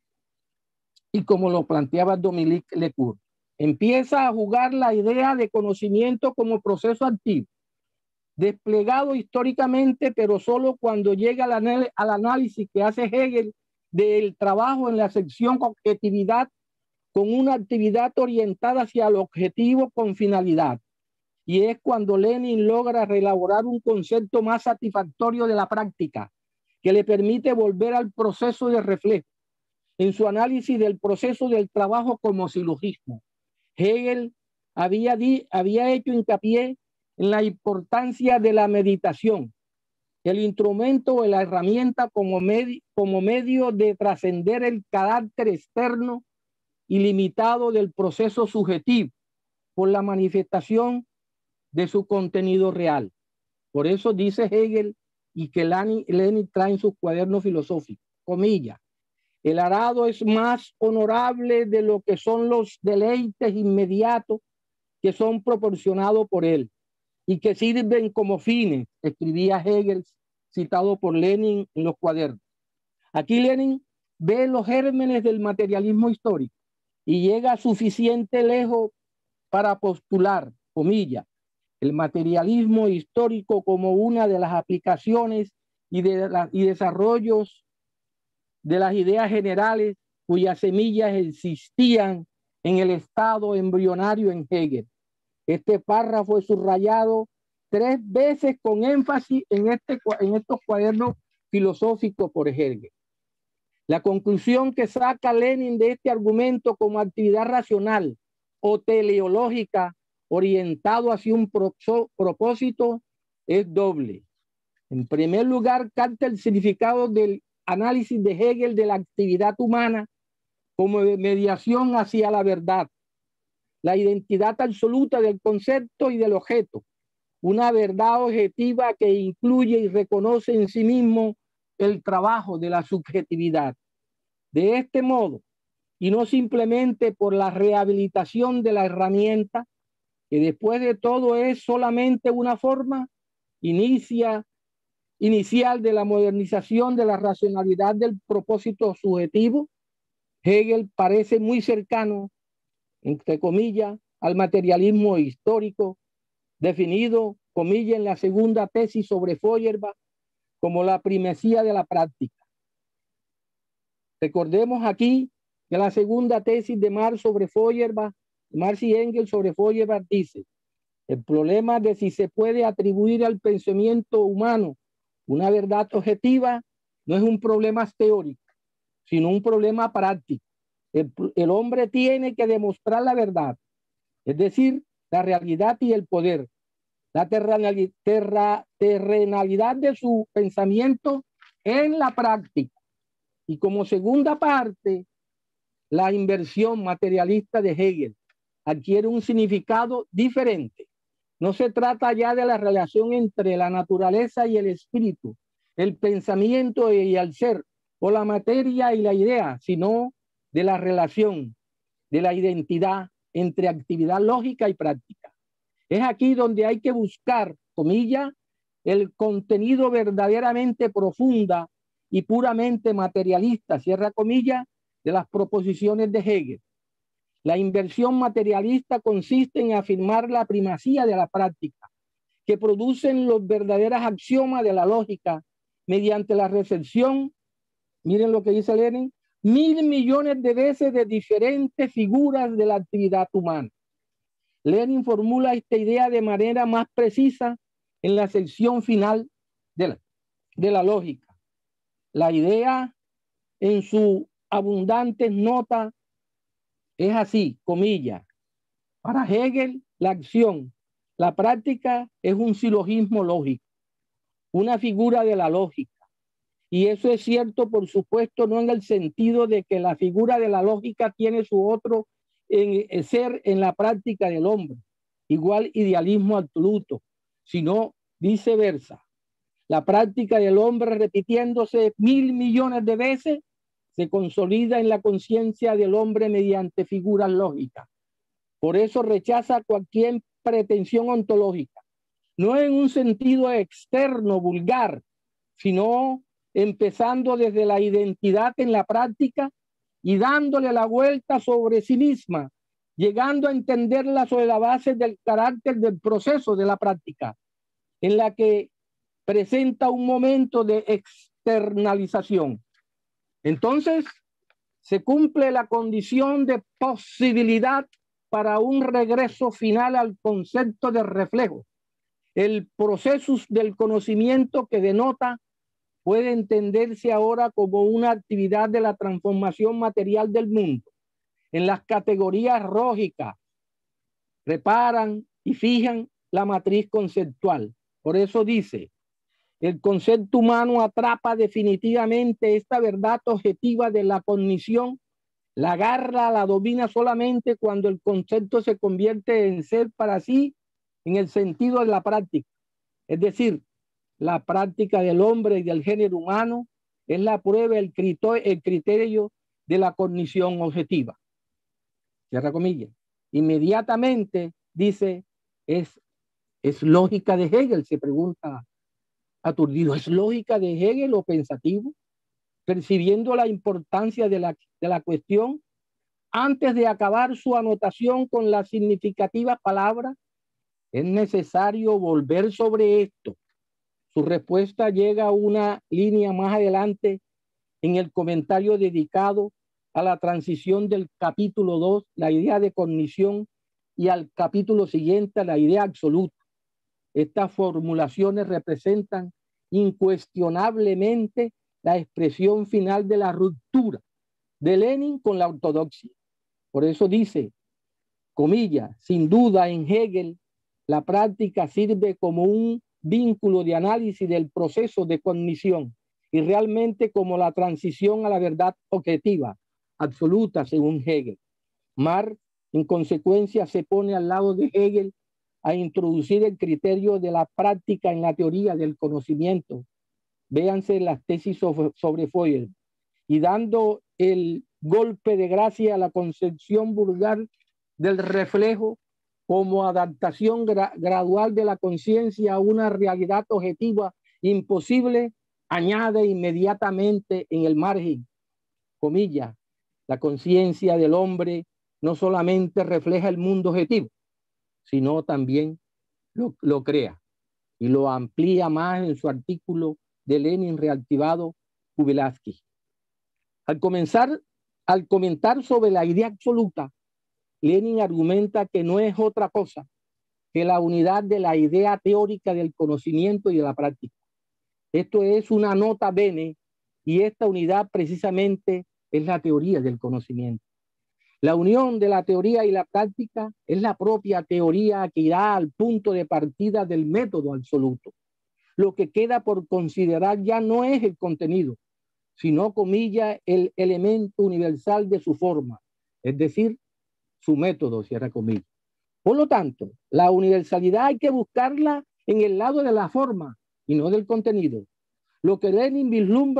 y como lo planteaba Dominique Lecourt. Empieza a jugar la idea de conocimiento como proceso activo, desplegado históricamente, pero solo cuando llega al análisis que hace Hegel del trabajo en la sección objetividad, con una actividad orientada hacia el objetivo con finalidad. Y es cuando Lenin logra reelaborar un concepto más satisfactorio de la práctica, que le permite volver al proceso de reflejo, en su análisis del proceso del trabajo como silogismo. Hegel había hecho hincapié en la importancia de la meditación, el instrumento o la herramienta como medio de trascender el carácter externo y limitado del proceso subjetivo por la manifestación de su contenido real. Por eso dice Hegel, y que Lenin trae en sus cuadernos filosóficos, comillas, el arado es más honorable de lo que son los deleites inmediatos que son proporcionados por él y que sirven como fines, escribía Hegel, citado por Lenin en los cuadernos. Aquí Lenin ve los gérmenes del materialismo histórico y llega suficiente lejos para postular, comillas, el materialismo histórico como una de las aplicaciones y desarrollos de las ideas generales cuyas semillas existían en el estado embrionario en Hegel. Este párrafo es subrayado 3 veces con énfasis en estos cuadernos filosóficos por Hegel. La conclusión que saca Lenin de este argumento como actividad racional o teleológica orientado hacia un propósito es doble. En primer lugar, capta el significado del análisis de Hegel de la actividad humana como mediación hacia la verdad, la identidad absoluta del concepto y del objeto, una verdad objetiva que incluye y reconoce en sí mismo el trabajo de la subjetividad. De este modo, y no simplemente por la rehabilitación de la herramienta, que después de todo es solamente una forma inicial de la modernización de la racionalidad del propósito subjetivo, Hegel parece muy cercano, entre comillas, al materialismo histórico, definido, comillas, en la segunda tesis sobre Feuerbach como la primacía de la práctica. Recordemos aquí que la segunda tesis de Marx sobre Feuerbach, Marx y Engels sobre Feuerbach dice: el problema de si se puede atribuir al pensamiento humano una verdad objetiva no es un problema teórico, sino un problema práctico. El hombre tiene que demostrar la verdad, es decir, la realidad y el poder, la terrenalidad de su pensamiento en la práctica. Y como segunda parte, la inversión materialista de Hegel adquiere un significado diferente. No se trata ya de la relación entre la naturaleza y el espíritu, el pensamiento y el ser, o la materia y la idea, sino de la relación, de la identidad entre actividad lógica y práctica. Es aquí donde hay que buscar, comillas, el contenido verdaderamente profunda y puramente materialista, cierra comillas, de las proposiciones de Hegel. La inversión materialista consiste en afirmar la primacía de la práctica, que producen los verdaderos axiomas de la lógica mediante la recepción, miren lo que dice Lenin, 1.000 millones de veces de diferentes figuras de la actividad humana. Lenin formula esta idea de manera más precisa en la sección final de la lógica. La idea en su abundantes notas es así, comillas. Para Hegel, la acción, la práctica es un silogismo lógico, una figura de la lógica. Y eso es cierto, por supuesto, no en el sentido de que la figura de la lógica tiene su otro ser en la práctica del hombre, igual idealismo absoluto, sino viceversa. La práctica del hombre, repitiéndose 1.000 millones de veces, se consolida en la conciencia del hombre mediante figuras lógicas. Por eso rechaza cualquier pretensión ontológica, no en un sentido externo, vulgar, sino empezando desde la identidad en la práctica y dándole la vuelta sobre sí misma, llegando a entenderla sobre la base del carácter del proceso de la práctica. en la que presenta un momento de externalización. Entonces, se cumple la condición de posibilidad para un regreso final al concepto de reflejo. El proceso del conocimiento que denota puede entenderse ahora como una actividad de la transformación material del mundo. En las categorías lógicas, reparan y fijan la matriz conceptual. Por eso dice, el concepto humano atrapa definitivamente esta verdad objetiva de la cognición, la agarra, la domina solamente cuando el concepto se convierte en ser para sí en el sentido de la práctica. Es decir, la práctica del hombre y del género humano es la prueba, el criterio de la cognición objetiva. Cierra comillas. Inmediatamente dice, es lógica de Hegel, se pregunta aturdido. ¿Es lógica de Hegel o pensativo? Percibiendo la importancia de la cuestión, antes de acabar su anotación con la significativa palabra, es necesario volver sobre esto. Su respuesta llega a una línea más adelante en el comentario dedicado a la transición del capítulo 2, la idea de cognición, y al capítulo siguiente, la idea absoluta. Estas formulaciones representan incuestionablemente la expresión final de la ruptura de Lenin con la ortodoxia. Por eso dice, comillas, sin duda en Hegel la práctica sirve como un vínculo de análisis del proceso de cognición y realmente como la transición a la verdad objetiva, absoluta según Hegel. Marx, en consecuencia, se pone al lado de Hegel a introducir el criterio de la práctica en la teoría del conocimiento. Véanse las tesis sobre Feuerbach. Y dando el golpe de gracia a la concepción vulgar del reflejo como adaptación gradual de la conciencia a una realidad objetiva imposible, añade inmediatamente en el margen, comillas, la conciencia del hombre no solamente refleja el mundo objetivo, sino también lo crea y lo amplía más en su artículo de Lenin reactivado Kubelavsky. Al comentar sobre la idea absoluta, Lenin argumenta que no es otra cosa que la unidad de la idea teórica del conocimiento y de la práctica. Esto es una nota bene y esta unidad precisamente es la teoría del conocimiento. La unión de la teoría y la práctica es la propia teoría que irá al punto de partida del método absoluto. Lo que queda por considerar ya no es el contenido, sino, comillas, el elemento universal de su forma, es decir, su método, cierra comillas. Por lo tanto, la universalidad hay que buscarla en el lado de la forma y no del contenido. Lo que Lenin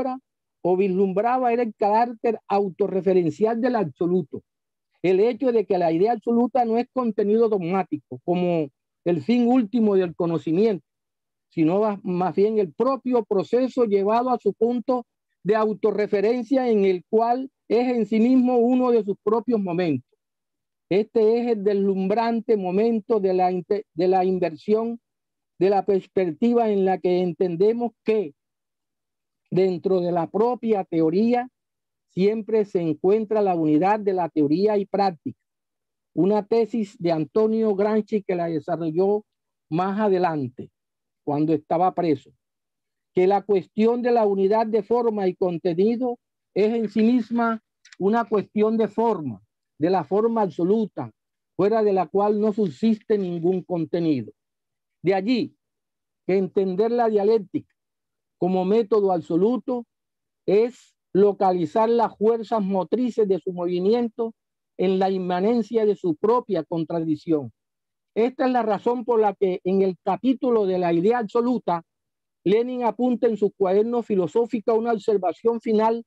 vislumbraba era el carácter autorreferencial del absoluto. El hecho de que la idea absoluta no es contenido dogmático, como el fin último del conocimiento, sino más bien el propio proceso llevado a su punto de autorreferencia en el cual es en sí mismo uno de sus propios momentos. Este es el deslumbrante momento de la inversión de la perspectiva en la que entendemos que dentro de la propia teoría siempre se encuentra la unidad de la teoría y práctica. Una tesis de Antonio Gramsci que la desarrolló más adelante, cuando estaba preso, que la cuestión de la unidad de forma y contenido es en sí misma una cuestión de forma, de la forma absoluta, fuera de la cual no subsiste ningún contenido. De allí que entender la dialéctica como método absoluto es localizar las fuerzas motrices de su movimiento en la inmanencia de su propia contradicción. Esta es la razón por la que en el capítulo de la idea absoluta, Lenin apunta en su cuaderno filosófico una observación final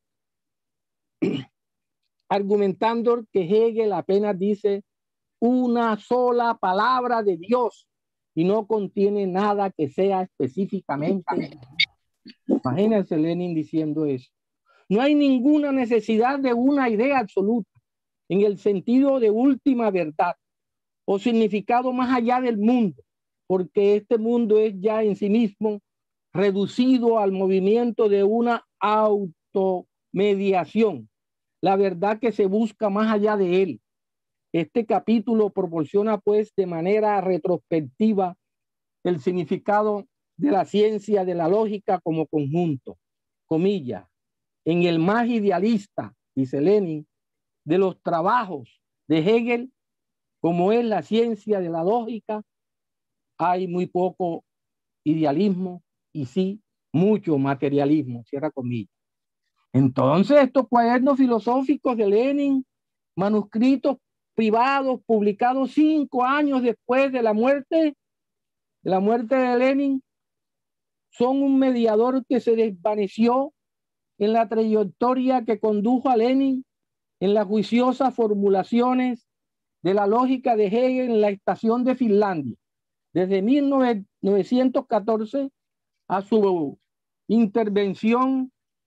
argumentando que Hegel apenas dice una sola palabra de Dios y no contiene nada que sea específicamente. Imagínense Lenin diciendo eso. No hay ninguna necesidad de una idea absoluta en el sentido de última verdad o significado más allá del mundo, porque este mundo es ya en sí mismo reducido al movimiento de una automediación. La verdad que se busca más allá de él. Este capítulo proporciona pues de manera retrospectiva el significado de la ciencia de la lógica como conjunto, comillas, en el más idealista, dice Lenin, de los trabajos de Hegel, como es la ciencia de la lógica, hay muy poco idealismo y sí mucho materialismo, cierra comillas. Entonces, estos cuadernos filosóficos de Lenin, manuscritos privados publicados 5 años después de la muerte de Lenin, son un mediador que se desvaneció en la trayectoria que condujo a Lenin en las juiciosas formulaciones de la lógica de Hegel en la estación de Finlandia, desde 1914 a su intervención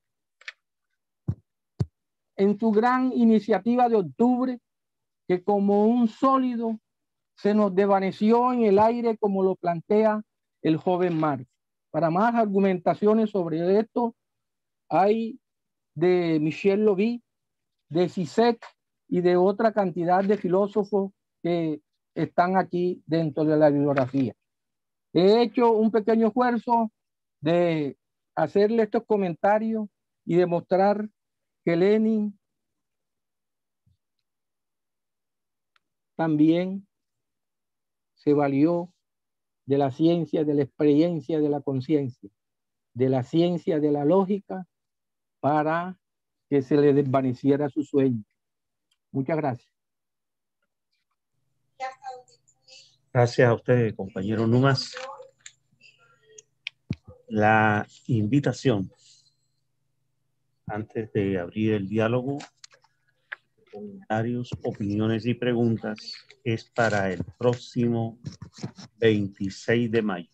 en su gran iniciativa de octubre, que como un sólido se nos desvaneció en el aire, como lo plantea el joven Marx. Para más argumentaciones sobre esto, hay de Michel Lobby, de Zizek y de otra cantidad de filósofos que están aquí dentro de la bibliografía. He hecho un pequeño esfuerzo de hacerle estos comentarios y demostrar que Lenin también se valió de la ciencia, de la experiencia, de la conciencia, de la ciencia, de la lógica, para que se le desvaneciera su sueño. Muchas gracias. Gracias a usted, compañero Numas. La invitación, antes de abrir el diálogo, comentarios, opiniones y preguntas, es para el próximo 26 de mayo,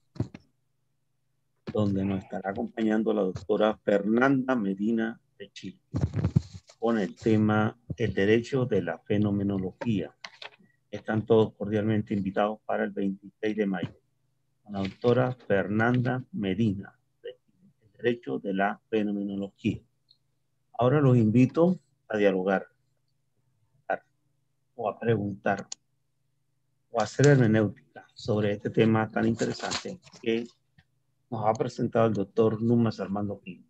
donde nos estará acompañando la doctora Fernanda Medina de Chile, con el tema El derecho de la fenomenología. Están todos cordialmente invitados para el 26 de mayo. Con la doctora Fernanda Medina, El derecho de la fenomenología. Ahora los invito a dialogar, o a preguntar, o a hacer hermenéutica sobre este tema tan interesante que nos ha presentado el doctor Numas Armando Pino.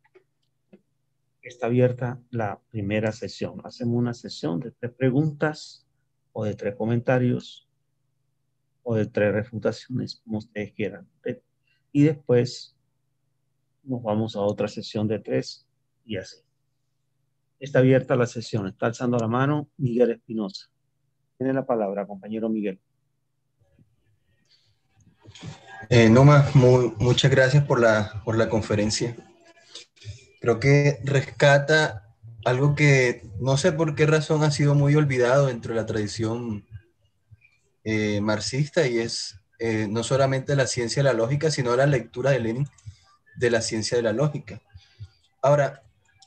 Está abierta la primera sesión. Hacemos una sesión de 3 preguntas o de 3 comentarios o de 3 refutaciones, como ustedes quieran. Y después nos vamos a otra sesión de 3 y así. Está abierta la sesión. Está alzando la mano Miguel Espinosa. Tiene la palabra, compañero Miguel. Noma, muchas gracias por la conferencia. Creo que rescata algo que no sé por qué razón ha sido muy olvidado dentro de la tradición marxista, y es no solamente la ciencia de la lógica, sino la lectura de Lenin de la ciencia de la lógica. Ahora,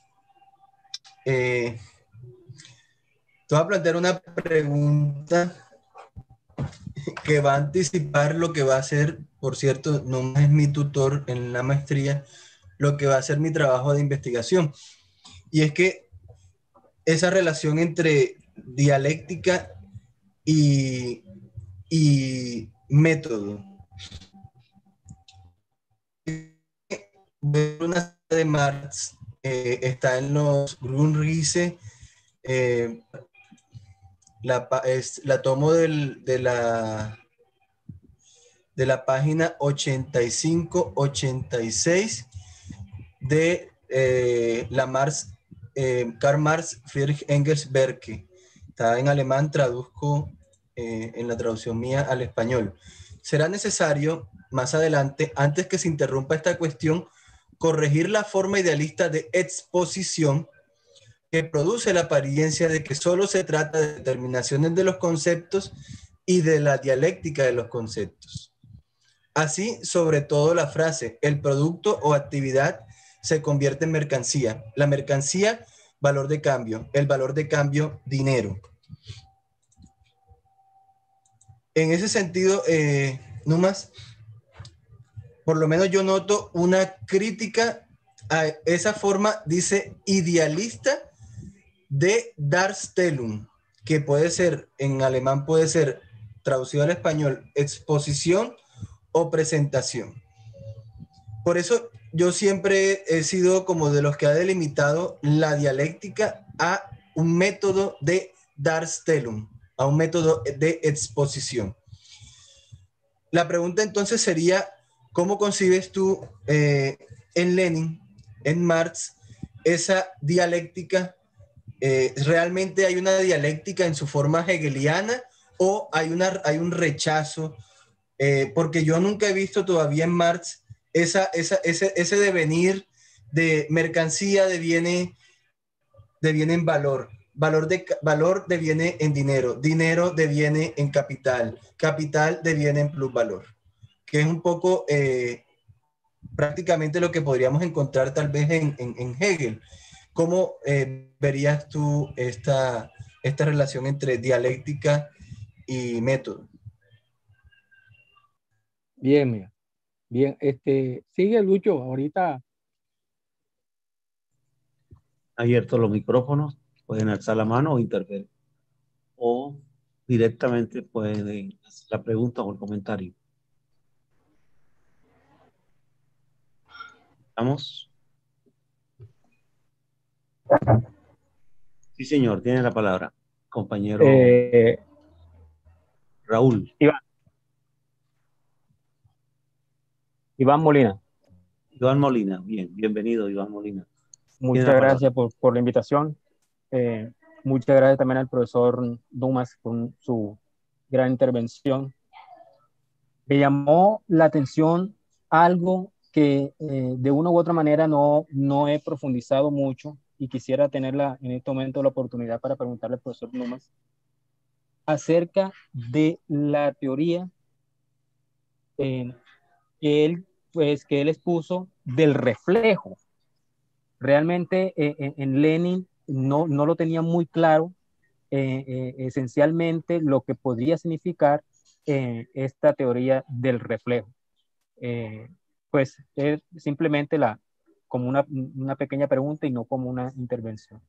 te voy a plantear una pregunta que va a anticipar lo que va a ser, por cierto, no es mi tutor en la maestría, lo que va a ser mi trabajo de investigación. Y es que esa relación entre dialéctica y método. Una de Marx está en los Grundrisse, la tomo de la página 85-86 de la Marx, Karl Marx, Friedrich Engels, Werke. Está en alemán, traduzco en la traducción mía al español. Será necesario más adelante, antes que se interrumpa esta cuestión, corregir la forma idealista de exposición que produce la apariencia de que solo se trata de determinaciones de los conceptos y de la dialéctica de los conceptos. Así, sobre todo la frase, el producto o actividad se convierte en mercancía. La mercancía, valor de cambio. El valor de cambio, dinero. En ese sentido, Numas, por lo menos yo noto una crítica a esa forma, dice, idealista de Darstellung, que puede ser, en alemán puede ser traducido al español, exposición o presentación. Por eso yo siempre he sido como de los que ha delimitado la dialéctica a un método de Darstellung, a un método de exposición. La pregunta entonces sería, ¿cómo concibes tú en Lenin, en Marx, esa dialéctica? ¿Realmente hay una dialéctica en su forma hegeliana o hay un rechazo? Porque yo nunca he visto todavía en Marx ese devenir de mercancía deviene en valor. Valor deviene en dinero. Dinero deviene en capital. Capital deviene en plusvalor. Que es un poco prácticamente lo que podríamos encontrar tal vez en Hegel. ¿Cómo verías tú esta relación entre dialéctica y método? Bien, mira. Bien, sigue Lucho, ahorita. Abiertos los micrófonos, pueden alzar la mano o intervenir. O directamente pueden hacer la pregunta o el comentario. ¿Estamos? Sí, señor, tiene la palabra, compañero Raúl. Iván Molina. Iván Molina, bien, bienvenido, Iván Molina. Muchas gracias por la invitación. Muchas gracias también al profesor Dumas por su gran intervención. Me llamó la atención algo que de una u otra manera no he profundizado mucho y quisiera tenerla en este momento la oportunidad para preguntarle al profesor Dumas acerca de la teoría que él expuso del reflejo. Realmente en Lenin no lo tenía muy claro esencialmente lo que podría significar esta teoría del reflejo. Pues es simplemente como una pequeña pregunta y no como una intervención.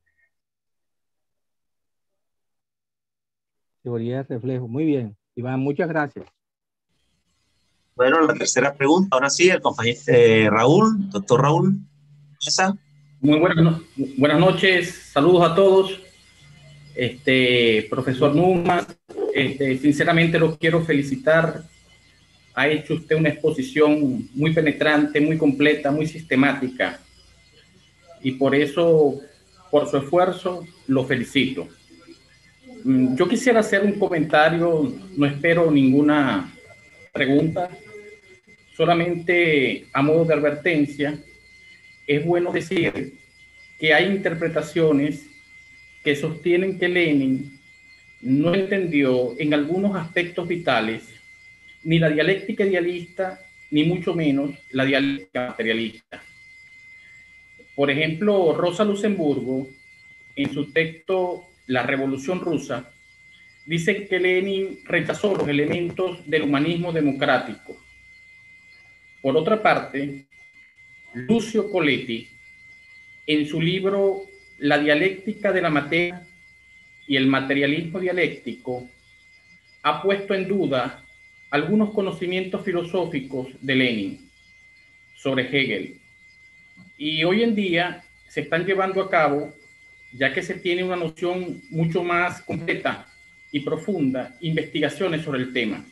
Teoría del reflejo. Muy bien, Iván, muchas gracias. Bueno, la tercera pregunta, ahora sí, el compañero Raúl, doctor Raúl. ¿Esa? Muy buenas noches, saludos a todos. Profesor Numas, sinceramente lo quiero felicitar. Ha hecho usted una exposición muy penetrante, muy completa, muy sistemática. Y por eso, por su esfuerzo, lo felicito. Yo quisiera hacer un comentario, no espero ninguna pregunta, solamente a modo de advertencia. Es bueno decir que hay interpretaciones que sostienen que Lenin no entendió en algunos aspectos vitales ni la dialéctica idealista, ni mucho menos la dialéctica materialista. Por ejemplo, Rosa Luxemburgo, en su texto La Revolución Rusa, dice que Lenin rechazó los elementos del humanismo democrático. Por otra parte, Lucio Coletti, en su libro La dialéctica de la materia y el materialismo dialéctico, ha puesto en duda algunos conocimientos filosóficos de Lenin sobre Hegel. Y hoy en día se están llevando a cabo, ya que se tiene una noción mucho más completa y profunda, investigaciones sobre el tema.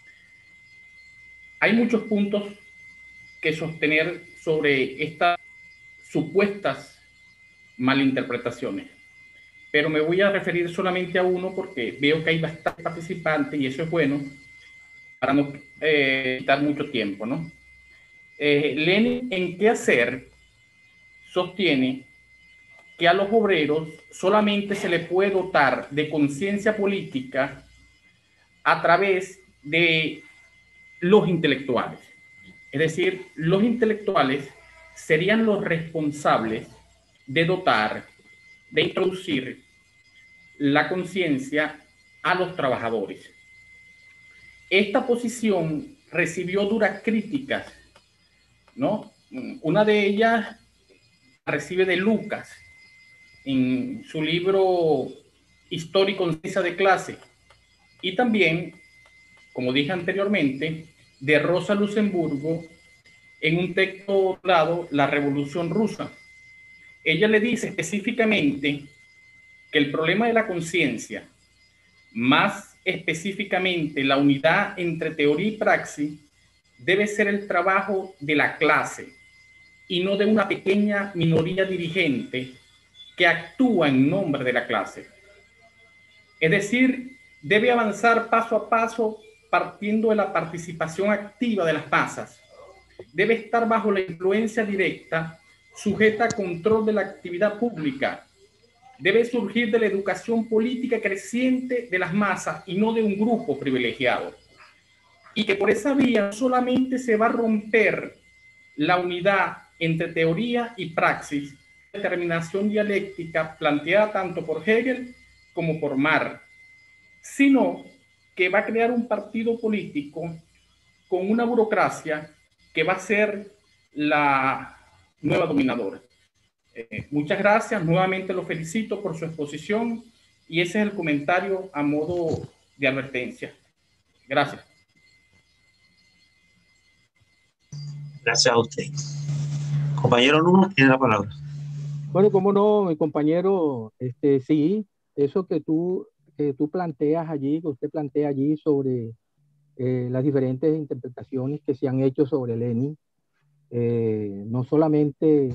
Hay muchos puntos que sostener sobre estas supuestas malinterpretaciones, pero me voy a referir solamente a uno porque veo que hay bastantes participantes y eso es bueno para no quitar mucho tiempo, ¿no? Lenin, en Qué hacer, sostiene que a los obreros solamente se les puede dotar de conciencia política a través de los intelectuales. Es decir, los intelectuales serían los responsables de dotar, de introducir la conciencia a los trabajadores. Esta posición recibió duras críticas, ¿no? Una de ellas recibe de Lucas en su libro Historia y Conciencia de Clase, y también, como dije anteriormente, de Rosa Luxemburgo en un texto dado La Revolución Rusa. Ella le dice específicamente que el problema de la conciencia, más específicamente la unidad entre teoría y praxis, debe ser el trabajo de la clase y no de una pequeña minoría dirigente que actúa en nombre de la clase. Es decir, debe avanzar paso a paso partiendo de la participación activa de las masas. Debe estar bajo la influencia directa, sujeta a control de la actividad pública. Debe surgir de la educación política creciente de las masas y no de un grupo privilegiado. Y que por esa vía solamente se va a romper la unidad entre teoría y praxis, determinación dialéctica planteada tanto por Hegel como por Marx, sino que va a crear un partido político con una burocracia que va a ser la nueva dominadora. Muchas gracias, nuevamente lo felicito por su exposición y ese es el comentario a modo de advertencia. Gracias. Gracias a usted. Compañero Numa, tiene la palabra. Bueno, cómo no, mi compañero, sí, eso que tú planteas allí, que usted plantea allí sobre las diferentes interpretaciones que se han hecho sobre Lenin, no solamente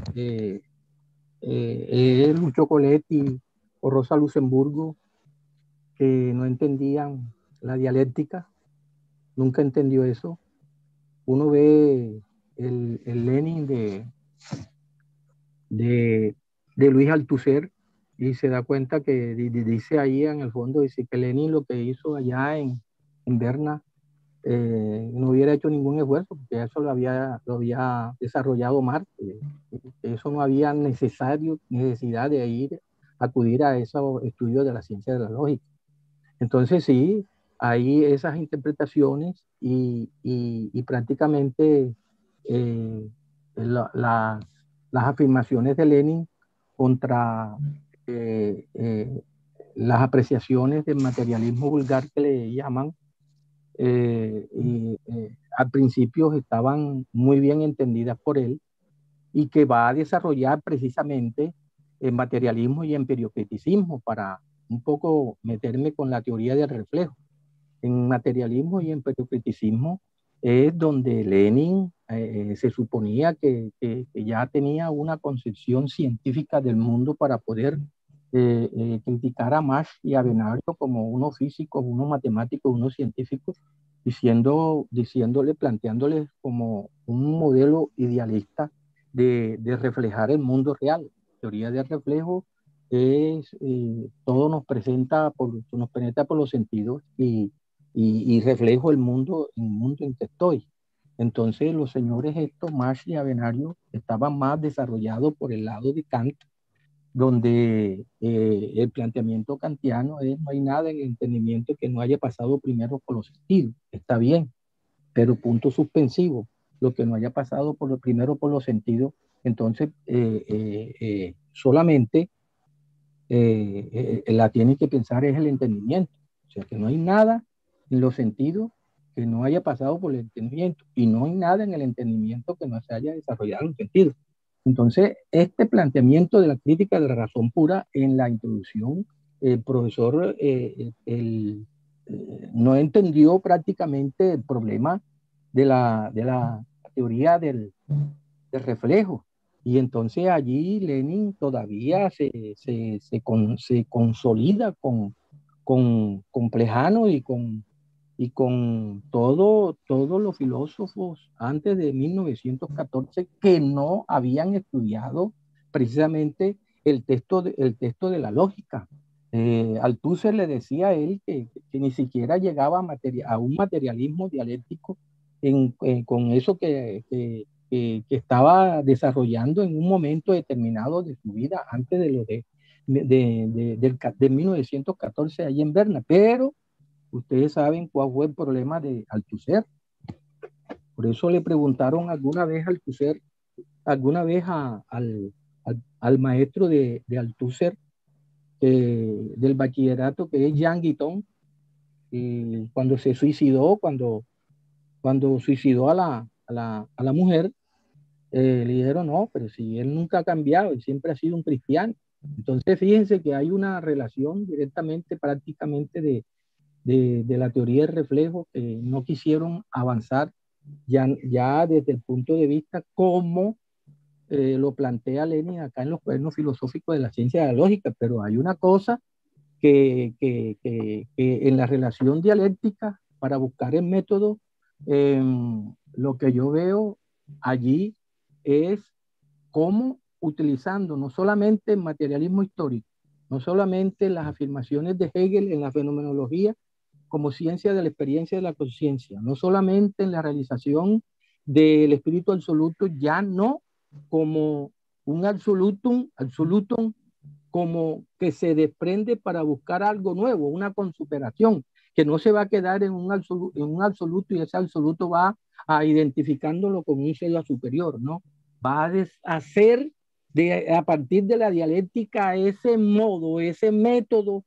Lucho Coletti o Rosa Luxemburgo, que no entendían la dialéctica, nunca entendió eso. Uno ve el Lenin de Luis Althusser y se da cuenta que dice ahí en el fondo, dice que Lenin lo que hizo allá en Berna no hubiera hecho ningún esfuerzo, porque eso lo había desarrollado Marx. Eso no había necesidad de acudir a esos estudios de la ciencia de la lógica. Entonces sí, hay esas interpretaciones y prácticamente las afirmaciones de Lenin contra las apreciaciones del materialismo vulgar que le llaman, al principio estaban muy bien entendidas por él y que va a desarrollar precisamente el materialismo y empiriocriticismo para un poco meterme con la teoría del reflejo. En materialismo y empiriocriticismo es donde Lenin se suponía que ya tenía una concepción científica del mundo para poder criticar a Marx y a Benario como unos físicos, unos matemáticos, unos científicos, planteándoles como un modelo idealista de reflejar el mundo real. La teoría del reflejo es todo nos penetra por los sentidos y reflejo el mundo en que estoy. Entonces los señores Marx y Avenarius estaban más desarrollados por el lado de Kant, donde el planteamiento kantiano es: no hay nada en el entendimiento que no haya pasado primero por los sentidos. Está bien, pero punto suspensivo, lo que no haya pasado primero por los sentidos, entonces solamente la tiene que pensar es el entendimiento. O sea, que no hay nada en los sentidos que no haya pasado por el entendimiento, y no hay nada en el entendimiento que no se haya desarrollado en los sentidos. Entonces, este planteamiento de la crítica de la razón pura, en la introducción, el profesor no entendió prácticamente el problema de la teoría del reflejo. Y entonces allí Lenin todavía se consolida con Plejano y con todos los filósofos antes de 1914 que no habían estudiado precisamente el texto de la lógica. Althusser le decía a él que ni siquiera llegaba a un materialismo dialéctico con eso que estaba desarrollando en un momento determinado de su vida antes de 1914 allí en Berna. Pero ustedes saben cuál fue el problema de Althusser, Por eso le preguntaron alguna vez al maestro de Althusser, del bachillerato, que es Jean Guiton, cuando se suicidó, cuando suicidó a la mujer, le dijeron, no, pero si él nunca ha cambiado, él siempre ha sido un cristiano. Entonces, fíjense que hay una relación directamente, prácticamente, de la teoría del reflejo, que no quisieron avanzar ya desde el punto de vista como lo plantea Lenin acá en los cuadernos filosóficos de la ciencia de la lógica. Pero hay una cosa que en la relación dialéctica, para buscar el método, lo que yo veo allí es cómo, utilizando no solamente el materialismo histórico, no solamente las afirmaciones de Hegel en la fenomenología como ciencia de la experiencia de la conciencia, no solamente en la realización del espíritu absoluto, ya no como un absolutum como que se desprende para buscar algo nuevo, una consuperación, que no se va a quedar en un absoluto y ese absoluto va a identificándolo con un ser superior, ¿no? Va a hacer a partir de la dialéctica ese modo, ese método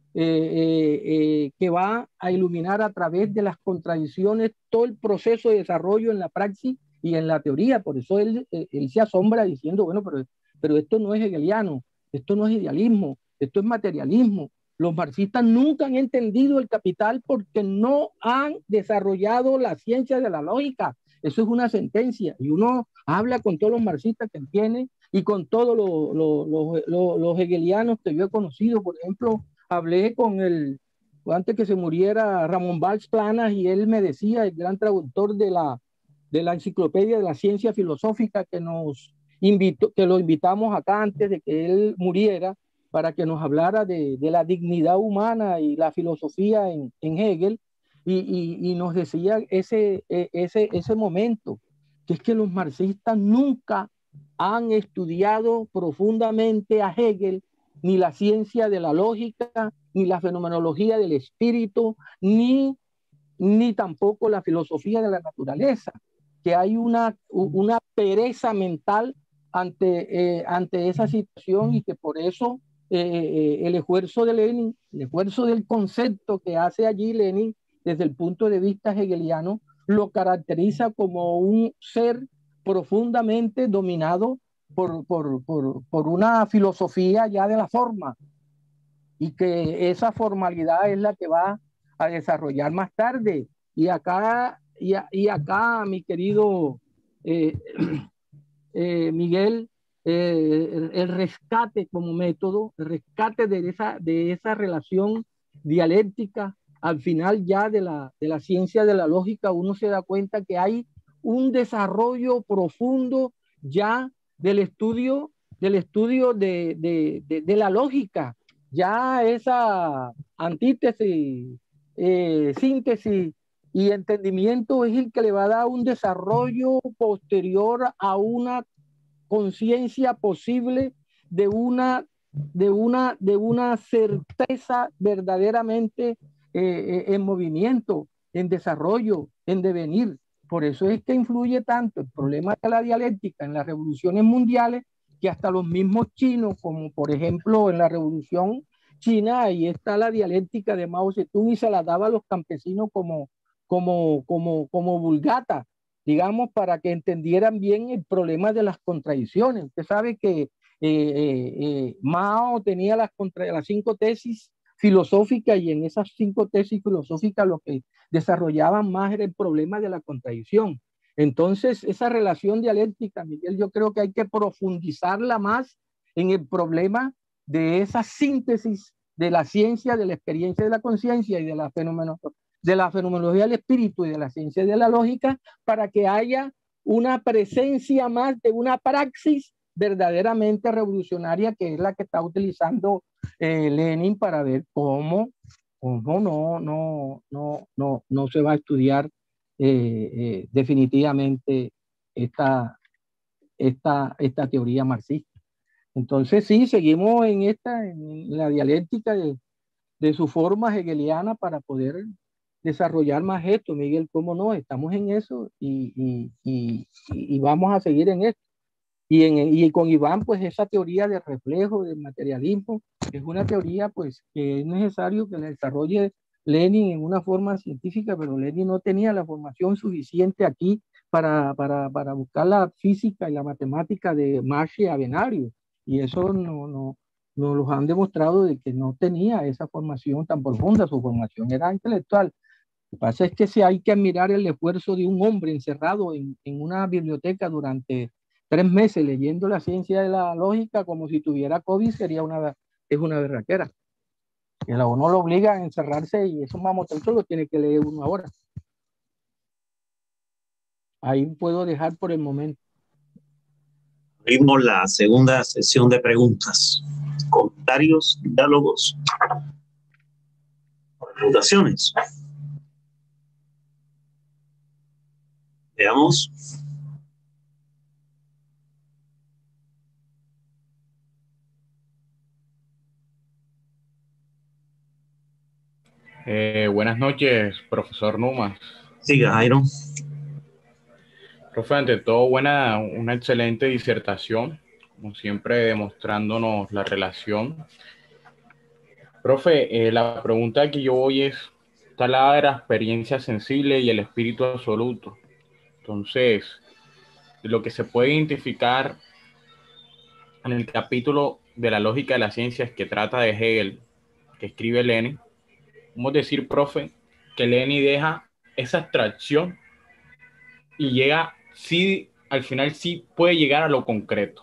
que va a iluminar a través de las contradicciones todo el proceso de desarrollo en la praxis y en la teoría. Por eso él se asombra diciendo, bueno, pero esto no es hegeliano, esto no es idealismo, esto es materialismo. Los marxistas nunca han entendido el capital porque no han desarrollado la ciencia de la lógica. Eso es una sentencia. Y uno habla con todos los marxistas que tiene y con todos los hegelianos que yo he conocido. Por ejemplo, hablé antes que se muriera, Ramón Valls Planas, y él me decía, el gran traductor de la enciclopedia de la ciencia filosófica, que lo invitamos acá antes de que él muriera, para que nos hablara de la dignidad humana y la filosofía en Hegel, y nos decía ese momento, que es que los marxistas nunca han estudiado profundamente a Hegel, ni la ciencia de la lógica, ni la fenomenología del espíritu, ni tampoco la filosofía de la naturaleza, que hay una pereza mental ante esa situación, y que por eso el esfuerzo de Lenin, el esfuerzo del concepto que hace allí Lenin desde el punto de vista hegeliano, lo caracteriza como un ser profundamente dominado por una filosofía ya de la forma, y que esa formalidad es la que va a desarrollar más tarde. Y acá, mi querido Miguel, el rescate como método, el rescate de esa relación dialéctica, al final ya de la ciencia de la lógica, uno se da cuenta que hay un desarrollo profundo ya del estudio de la lógica. Ya esa antítesis, síntesis y entendimiento es el que le va a dar un desarrollo posterior a una conciencia posible de una certeza verdaderamente en movimiento, en desarrollo, en devenir. Por eso es que influye tanto el problema de la dialéctica en las revoluciones mundiales, que hasta los mismos chinos, como por ejemplo en la revolución china, ahí está la dialéctica de Mao Zedong, y se la daba a los campesinos como vulgata, digamos, para que entendieran bien el problema de las contradicciones. Usted sabe que Mao tenía las 5 tesis filosóficas, y en esas 5 tesis filosóficas lo que desarrollaban más era el problema de la contradicción. Entonces, esa relación dialéctica, Miguel, yo creo que hay que profundizarla más en el problema de esa síntesis de la ciencia, de la experiencia de la conciencia y de la fenomenología del espíritu y de la ciencia de la lógica, para que haya una presencia más de una praxis verdaderamente revolucionaria, que es la que está utilizando Lenin, para ver cómo no se va a estudiar definitivamente esta teoría marxista. Entonces sí, seguimos en la dialéctica de su forma hegeliana, para poder desarrollar más esto, Miguel, ¿cómo no? Estamos en eso y vamos a seguir en esto. Y con Iván, pues esa teoría de reflejo, del materialismo, es una teoría pues que es necesario que la desarrolle Lenin en una forma científica, pero Lenin no tenía la formación suficiente aquí para buscar la física y la matemática de Marx y Avenarius. Y eso nos los han demostrado de que no tenía esa formación tan profunda, su formación era intelectual. Lo que pasa es que si hay que admirar el esfuerzo de un hombre encerrado en una biblioteca durante 3 meses leyendo la ciencia de la lógica como si tuviera COVID, es una berraquera. Que la uno lo obliga a encerrarse y esos mamoteros lo tiene que leer uno ahora. Ahí puedo dejar por el momento. Abrimos la segunda sesión de preguntas, comentarios, diálogos, refutaciones. Veamos. Buenas noches, profesor Numa. Siga, Jairo. Profe, ante todo, una excelente disertación, como siempre demostrándonos la relación. Profe, la pregunta que yo voy está la de la experiencia sensible y el espíritu absoluto. Entonces, lo que se puede identificar en el capítulo de la lógica de las ciencias que trata de Hegel, que escribe Lenin, podemos decir, profe, que Lenin deja esa abstracción y llega, sí, al final sí puede llegar a lo concreto.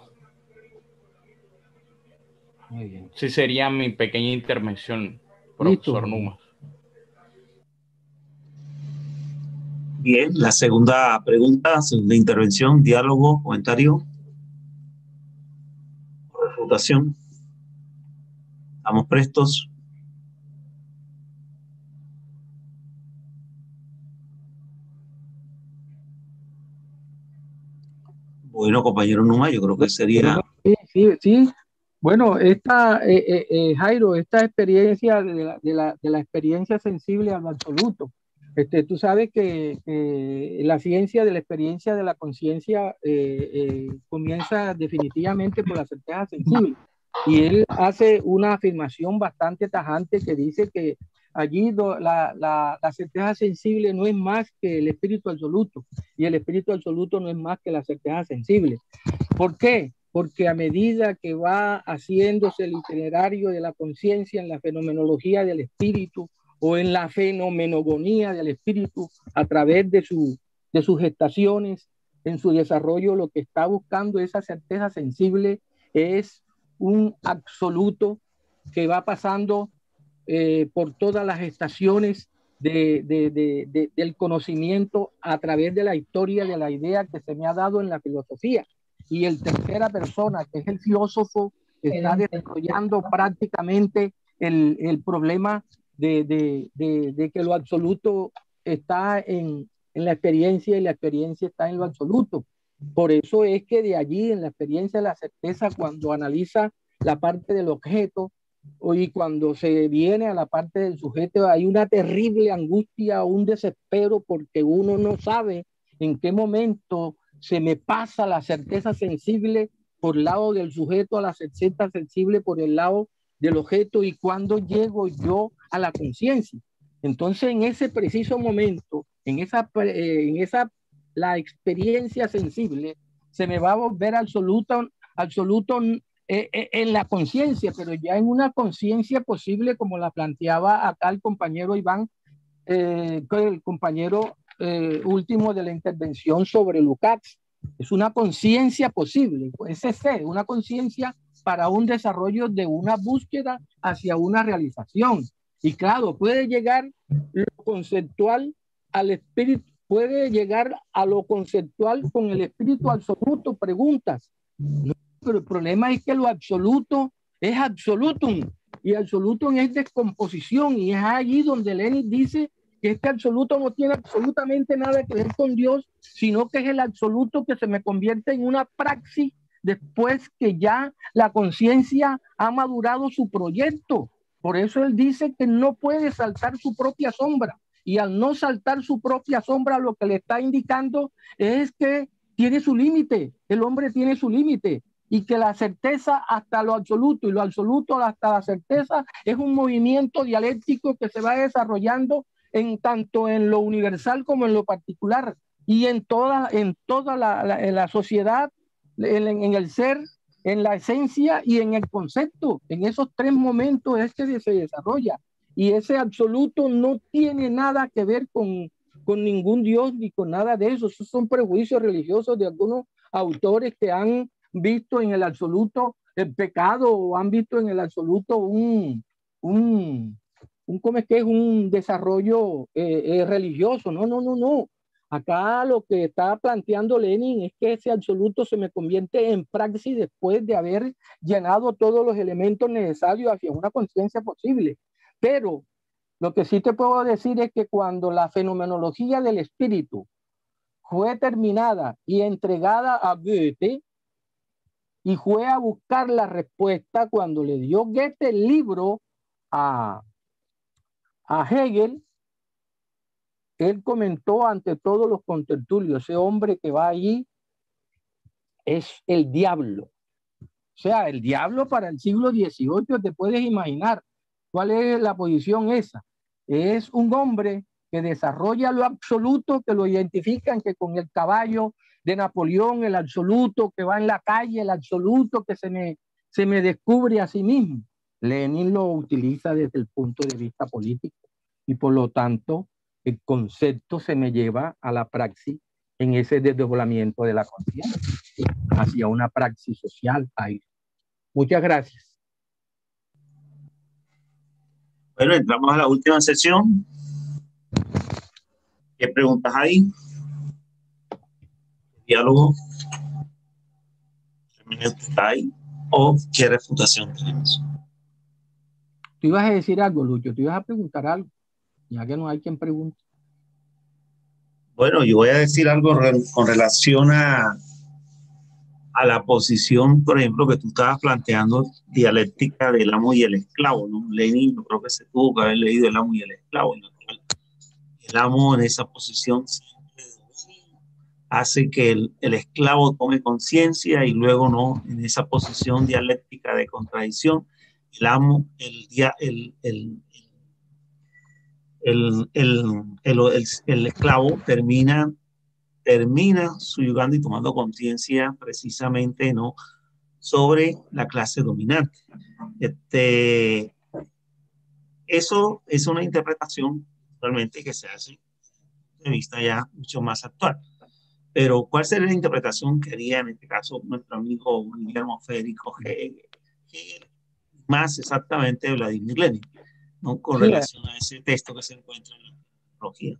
Muy bien. Sí sería mi pequeña intervención, profesor Numa. Bien, la segunda pregunta, segunda intervención, diálogo, comentario, refutación. ¿Estamos prestos? Bueno, compañero Numa, yo creo que sería... Sí. Bueno, Jairo, esta experiencia de la experiencia sensible al absoluto. Tú sabes que la ciencia de la experiencia de la conciencia comienza definitivamente por la certeza sensible. Y él hace una afirmación bastante tajante que dice que allí la certeza sensible no es más que el espíritu absoluto, y el espíritu absoluto no es más que la certeza sensible. ¿Por qué? Porque a medida que va haciéndose el itinerario de la conciencia en la fenomenología del espíritu o en la fenomenología del espíritu a través de sus gestaciones, en su desarrollo, lo que está buscando esa certeza sensible es un absoluto que va pasando por todas las estaciones del conocimiento a través de la historia de la idea que se me ha dado en la filosofía. Y el tercera persona, que es el filósofo, está desarrollando prácticamente el problema de que lo absoluto está en la experiencia y la experiencia está en lo absoluto. Por eso es que de allí, en la experiencia de la certeza, cuando analiza la parte del objeto y cuando se viene a la parte del sujeto, hay una terrible angustia, un desespero, porque uno no sabe en qué momento se me pasa la certeza sensible por el lado del sujeto a la certeza sensible por el lado del objeto y cuando llego yo a la conciencia. Entonces, en ese preciso momento, la experiencia sensible se me va a volver absoluto en la conciencia, pero ya en una conciencia posible como la planteaba acá el compañero Iván, el compañero último de la intervención sobre Lukács. Es una conciencia posible, ese ser, una conciencia para un desarrollo de una búsqueda hacia una realización. Y claro, puede llegar lo conceptual al espíritu, puede llegar a lo conceptual con el espíritu absoluto, preguntas. No, pero el problema es que lo absoluto es absolutum, y absolutum es descomposición, y es allí donde Lenin dice que este absoluto no tiene absolutamente nada que ver con Dios, sino que es el absoluto que se me convierte en una praxis después que ya la conciencia ha madurado su proyecto. Por eso él dice que no puede saltar su propia sombra, y al no saltar su propia sombra, lo que le está indicando es que tiene su límite, el hombre tiene su límite, y que la certeza hasta lo absoluto y lo absoluto hasta la certeza es un movimiento dialéctico que se va desarrollando tanto en lo universal como en lo particular, y en toda la sociedad, en el ser, en la esencia y en el concepto. En esos tres momentos es que se desarrolla, y ese absoluto no tiene nada que ver con ningún Dios ni con nada de eso. Esos son prejuicios religiosos de algunos autores que han visto en el absoluto el pecado, o han visto en el absoluto ¿cómo es que es? Un desarrollo religioso. No. Acá lo que está planteando Lenin es que ese absoluto se me convierte en praxis después de haber llenado todos los elementos necesarios hacia una conciencia posible. Pero lo que sí te puedo decir es que cuando la fenomenología del espíritu fue terminada y entregada a Goethe, y fue a buscar la respuesta cuando le dio Goethe el libro a Hegel, él comentó ante todos los contertulios: ese hombre que va allí es el diablo. O sea, el diablo para el siglo XVIII, te puedes imaginar cuál es la posición esa. Es un hombre que desarrolla lo absoluto, que lo identifican que con el caballo de Napoleón, el absoluto que va en la calle, el absoluto que se me descubre a sí mismo. Lenin lo utiliza desde el punto de vista político, y por lo tanto el concepto se me lleva a la praxis en ese desdoblamiento de la conciencia hacia una praxis social. Ahí. Muchas gracias. Bueno, entramos a la última sesión. ¿Qué preguntas hay? ¿Diálogo? ¿Está ahí? ¿O qué refutación tenemos? Tú ibas a decir algo, Lucho, tú ibas a preguntar algo, ya que no hay quien pregunte. Bueno, yo voy a decir algo con relación a la posición, por ejemplo, que tú estabas planteando, dialéctica del amo y el esclavo, ¿no? Lenin, yo creo que se tuvo que haber leído El amo y el esclavo, ¿no? El amo en esa posición siempre hace que el esclavo tome conciencia, y luego no, en esa posición dialéctica de contradicción, el amo, el esclavo termina subyugando y tomando conciencia precisamente, ¿no?, sobre la clase dominante. Eso es una interpretación realmente que se hace de vista ya mucho más actual. Pero ¿cuál sería la interpretación que haría en este caso nuestro amigo Guillermo Federico Hegel, más exactamente Vladimir Lenin, ¿no?, con relación a ese texto que se encuentra en la fenomenología?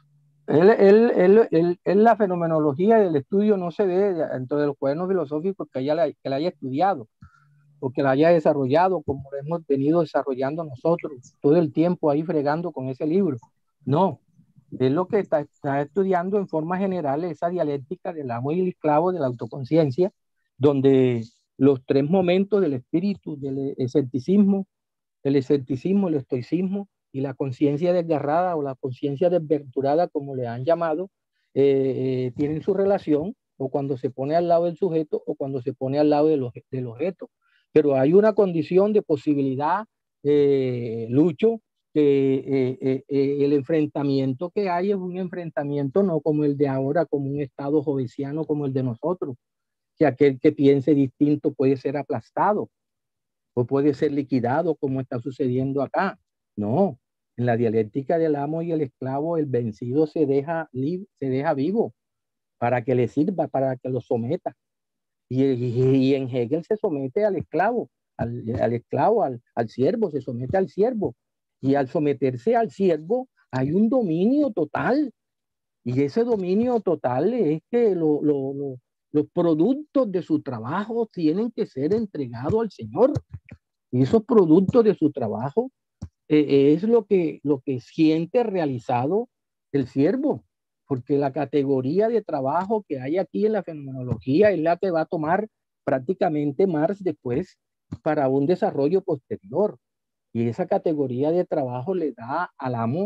La fenomenología del estudio no se ve dentro de los cuadernos filosóficos que la haya estudiado o que la haya desarrollado como lo hemos venido desarrollando nosotros todo el tiempo ahí fregando con ese libro. No, es lo que está estudiando en forma general, esa dialéctica del amo y el esclavo, de la autoconciencia, donde los tres momentos del espíritu, del escepticismo, el estoicismo y la conciencia desgarrada o la conciencia desventurada, como le han llamado, tienen su relación, o cuando se pone al lado del sujeto o cuando se pone al lado del objeto. Pero hay una condición de posibilidad, Lucho, que el enfrentamiento que hay es un enfrentamiento no como el de ahora, como un estado jovesiano como el de nosotros, que aquel que piense distinto puede ser aplastado o puede ser liquidado, como está sucediendo acá. No, en la dialéctica del amo y el esclavo, el vencido se deja vivo para que le sirva, para que lo someta. Y en Hegel se somete al esclavo, al siervo, se somete al siervo. Y al someterse al siervo hay un dominio total. Y ese dominio total es que los productos de su trabajo tienen que ser entregados al Señor. Y esos productos de su trabajo es lo que siente realizado el siervo, porque la categoría de trabajo que hay aquí en la fenomenología es la que va a tomar prácticamente Marx después para un desarrollo posterior. Y esa categoría de trabajo le da al amo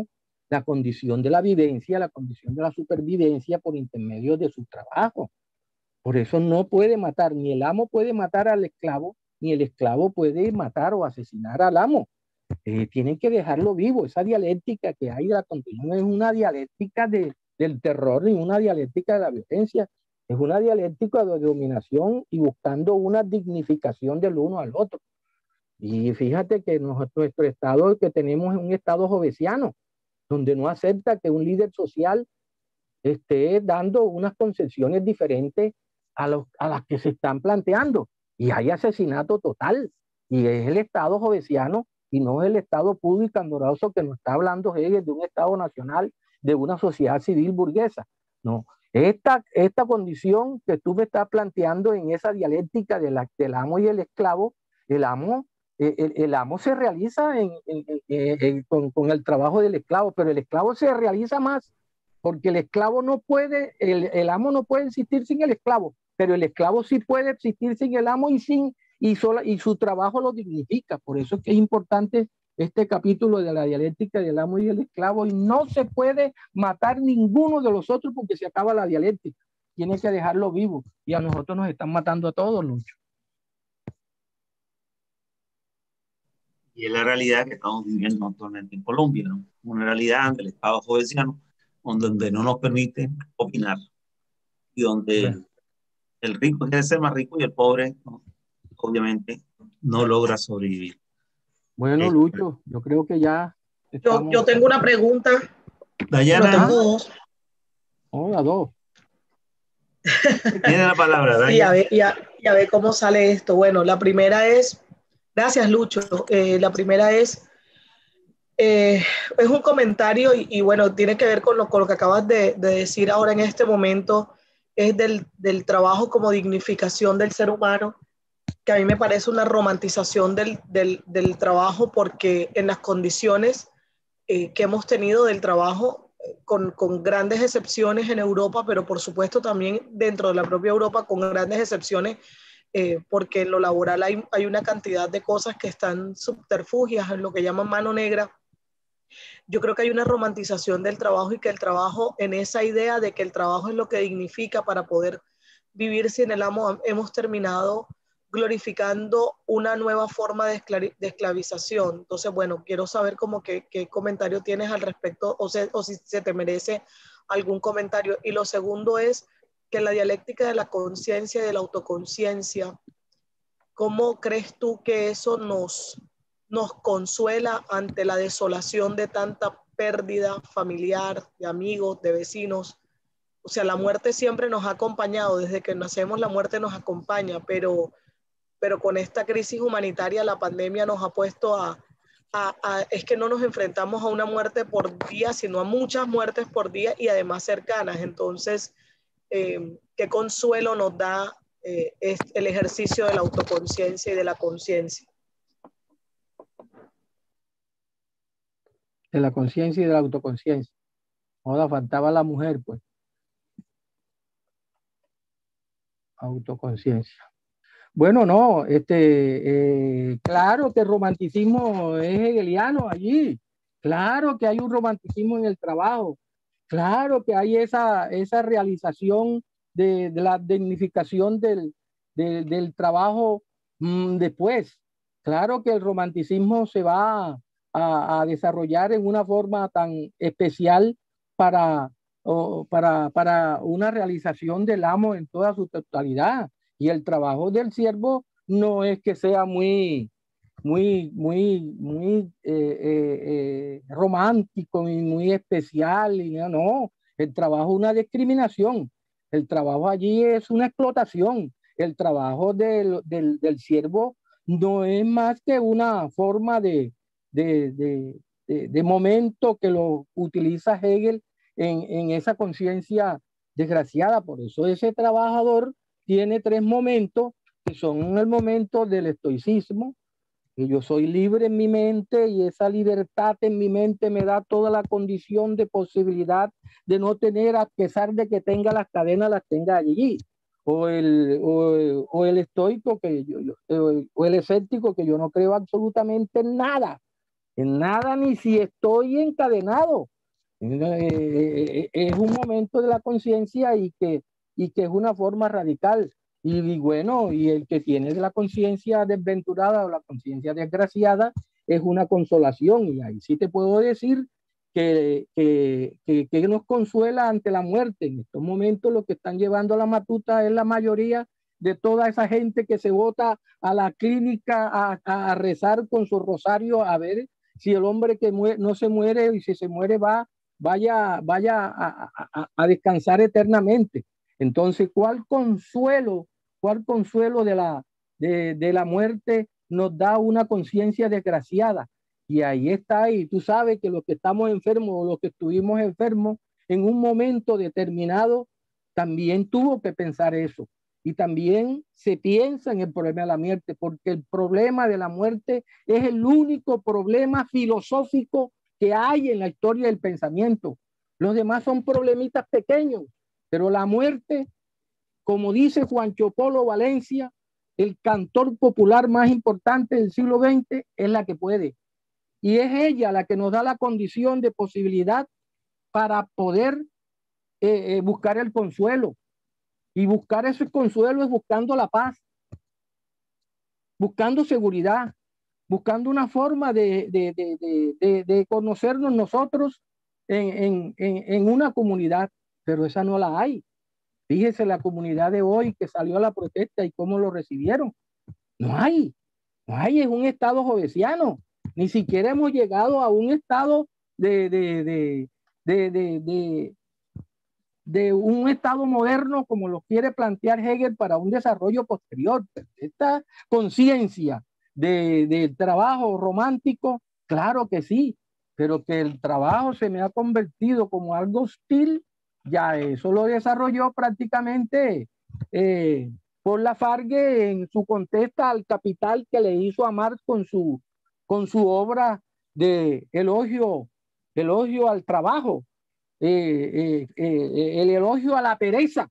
la condición de la vivencia, la condición de la supervivencia por intermedio de su trabajo. Por eso no puede matar, ni el amo puede matar al esclavo, ni el esclavo puede matar o asesinar al amo. Tienen que dejarlo vivo. Esa dialéctica que hay de la continuidad es una dialéctica del terror, ni una dialéctica de la violencia. Es una dialéctica de dominación y buscando una dignificación del uno al otro. Y fíjate que nuestro estado que tenemos es un estado jovesiano, donde no acepta que un líder social esté dando unas concesiones diferentes a las que se están planteando. Y hay asesinato total. Y es el estado jovesiano y no es el estado puro y candoroso que nos está hablando Hegel de un estado nacional, de una sociedad civil burguesa. No. Esta condición que tú me estás planteando en esa dialéctica del amo y el esclavo, el amo se realiza con el trabajo del esclavo, pero el esclavo se realiza más, porque el esclavo no puede, el amo no puede existir sin el esclavo, pero el esclavo sí puede existir sin el amo y su trabajo lo dignifica. Por eso es que es importante este capítulo de la dialéctica del amo y el esclavo, y no se puede matar ninguno de los otros porque se acaba la dialéctica. Tiene que dejarlo vivo, y a nosotros nos están matando a todos, Lucho. Y es la realidad que estamos viviendo actualmente en Colombia, ¿no? Una realidad del Estado judicial donde no nos permite opinar y donde el rico quiere ser más rico y el pobre, ¿no? Obviamente, no logra sobrevivir. Bueno, Lucho, yo creo que ya estamos... Yo tengo una pregunta. Dayana. No tengo dos. Hola, dos. Tiene la palabra, Dayana. Y a ver cómo sale esto. Bueno, la primera es... Gracias, Lucho. La primera es un comentario y bueno, tiene que ver con lo que acabas de decir ahora en este momento, es del trabajo como dignificación del ser humano, que a mí me parece una romantización del trabajo, porque en las condiciones que hemos tenido del trabajo, con grandes excepciones en Europa, pero por supuesto también dentro de la propia Europa con grandes excepciones, porque en lo laboral hay una cantidad de cosas que están subterfugias, en lo que llaman mano negra. Yo creo que hay una romantización del trabajo y que el trabajo, en esa idea de que el trabajo es lo que dignifica para poder vivir sin el amo, hemos terminado glorificando una nueva forma de esclavización. Entonces, bueno, quiero saber como qué comentario tienes al respecto o si se te merece algún comentario. Y lo segundo es que la dialéctica de la conciencia y de la autoconciencia, ¿cómo crees tú que eso nos consuela ante la desolación de tanta pérdida familiar, de amigos, de vecinos? O sea, la muerte siempre nos ha acompañado, desde que nacemos la muerte nos acompaña, pero con esta crisis humanitaria, la pandemia nos ha puesto es que no nos enfrentamos a una muerte por día, sino a muchas muertes por día y además cercanas. Entonces, ¿qué consuelo nos da es el ejercicio de la autoconciencia y de la conciencia? De la conciencia y de la autoconciencia. Ahora faltaba la mujer, pues. Autoconciencia. Bueno, no, claro que el romanticismo es hegeliano allí. Claro que hay un romanticismo en el trabajo. Claro que hay esa realización de la dignificación del trabajo después. Claro que el romanticismo se va a desarrollar en una forma tan especial para una realización del amo en toda su totalidad. Y el trabajo del siervo no es que sea muy romántico y muy especial, y no, el trabajo es una discriminación, el trabajo allí es una explotación, el trabajo del siervo no es más que una forma de momento que lo utiliza Hegel en esa conciencia desgraciada. Por eso ese trabajador tiene tres momentos, que son el momento del estoicismo, que yo soy libre en mi mente y esa libertad en mi mente me da toda la condición de posibilidad de no tener, a pesar de que tenga las cadenas, las tenga allí. O el estoico, o el escéptico, que yo no creo absolutamente en nada, ni si estoy encadenado. Es un momento de la conciencia y que es una forma radical. Y bueno, y el que tiene la conciencia desventurada o la conciencia desgraciada es una consolación. Y ahí sí te puedo decir que nos consuela ante la muerte. En estos momentos lo que están llevando a la matuta es la mayoría de toda esa gente que se bota a la clínica a rezar con su rosario a ver si el hombre que no se muere, y si se muere vaya a descansar eternamente. Entonces, ¿cuál consuelo de la muerte nos da una conciencia desgraciada? Y ahí está, y tú sabes que los que estamos enfermos o los que estuvimos enfermos en un momento determinado también tuvo que pensar eso. Y también se piensa en el problema de la muerte, porque el problema de la muerte es el único problema filosófico que hay en la historia del pensamiento. Los demás son problemitas pequeños, pero la muerte, como dice Juancho Polo Valencia, el cantor popular más importante del siglo XX, es la que puede. Y es ella la que nos da la condición de posibilidad para poder buscar el consuelo. Y buscar ese consuelo es buscando la paz, buscando seguridad, buscando una forma de conocernos nosotros en una comunidad, pero esa no la hay. Fíjese la comunidad de hoy que salió a la protesta y cómo lo recibieron. No hay, es un estado jovesiano. Ni siquiera hemos llegado a un estado de un estado moderno como lo quiere plantear Hegel para un desarrollo posterior. Esta conciencia del trabajo romántico, claro que sí, pero que el trabajo se me ha convertido como algo hostil, ya eso lo desarrolló prácticamente por Lafargue en su contesta al Capital que le hizo a Marx con su obra de elogio al trabajo. El elogio a la pereza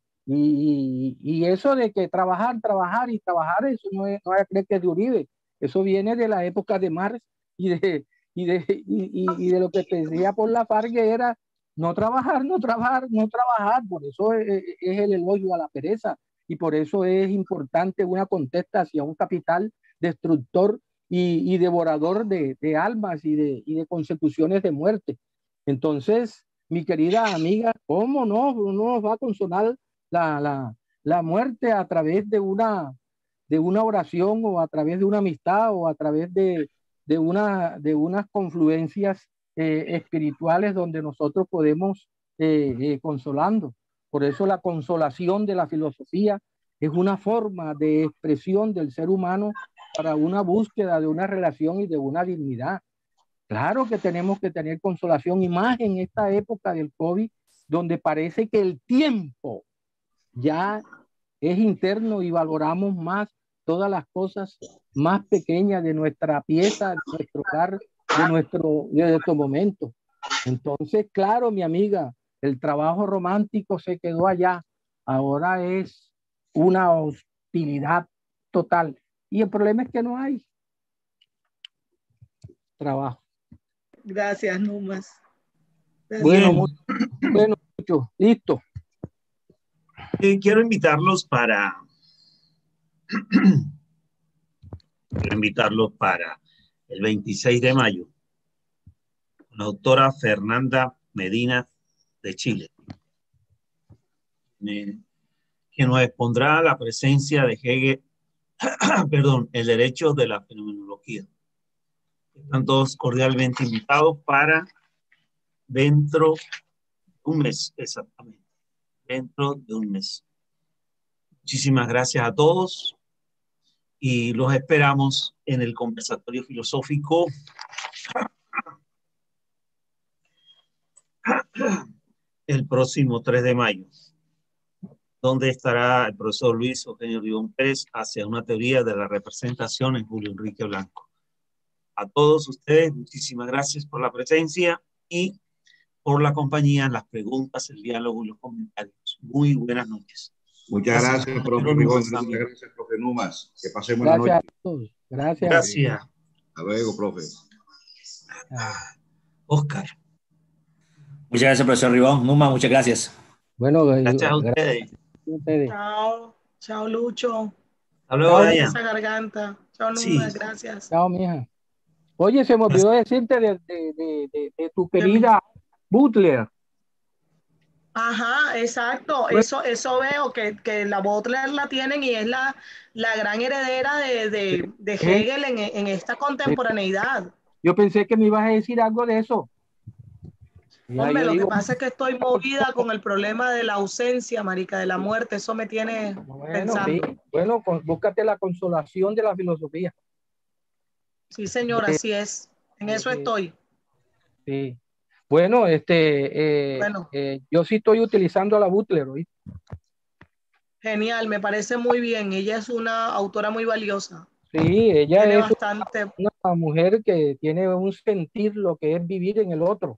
y eso de que trabajar, eso no es que es de Uribe, eso viene de la época de Marx y de lo que decía por Lafargue era no trabajar, por eso es el elogio a la pereza y por eso es importante una contesta hacia un capital destructor y devorador de almas y de consecuciones de muerte. Entonces, mi querida amiga, ¿cómo no nos va a consolar la muerte a través de una oración o a través de una amistad o a través de unas confluencias espirituales donde nosotros podemos consolando? Por eso la consolación de la filosofía es una forma de expresión del ser humano para una búsqueda de una relación y de una dignidad. Claro que tenemos que tener consolación y más en esta época del COVID, donde parece que el tiempo ya es interno y valoramos más todas las cosas más pequeñas de nuestra pieza, de nuestro hogar, de nuestro momento. Entonces, claro, mi amiga, el trabajo romántico se quedó allá. Ahora es una hostilidad total. Y el problema es que no hay trabajo. Gracias, Numas. Bueno, mucho. Listo. Quiero invitarlos para el 26 de mayo. La doctora Fernanda Medina de Chile, que nos expondrá la presencia de Hegel, el derecho de la fenomenología. Están todos cordialmente invitados para dentro de un mes, exactamente. Dentro de un mes. Muchísimas gracias a todos y los esperamos en el conversatorio filosófico el próximo 3 de mayo, donde estará el profesor Luis Eugenio Ribón Pérez hacia una teoría de la representación en Julio Enrique Blanco. A todos ustedes, muchísimas gracias por la presencia y por la compañía, las preguntas, el diálogo y los comentarios. Muy buenas noches. Muchas gracias, profe Ribón. Muchas gracias, profe Numas. Que pasemos la noche. Gracias a todos. Gracias. Gracias. Hasta luego, profe. Oscar. Muchas gracias, profesor Ribón. Numa, muchas gracias. Bueno, Gracias a gracias ustedes. a ustedes. Chao. Chao, Lucho. Hasta luego, Chao, Brian. Esa garganta. Chao, Sí. Numa. Gracias. chao, mija. Oye, se me olvidó decirte de tu querida Butler. Ajá, exacto. Eso veo que la Butler la tienen y es la gran heredera de Hegel en esta contemporaneidad. Yo pensé que me ibas a decir algo de eso. Ya, Hombre, yo lo que digo, pasa es que estoy movida con el problema de la ausencia, marica, de la muerte. Eso me tiene bueno, pensando. sí. Bueno, búscate la consolación de la filosofía. Sí, señora, así es. En eso estoy. Sí. Bueno, Bueno. yo sí estoy utilizando a la Butler hoy. Genial, me parece muy bien. Ella es una autora muy valiosa. Sí, ella Tiene es bastante. una mujer que tiene un sentir lo que es vivir en el otro.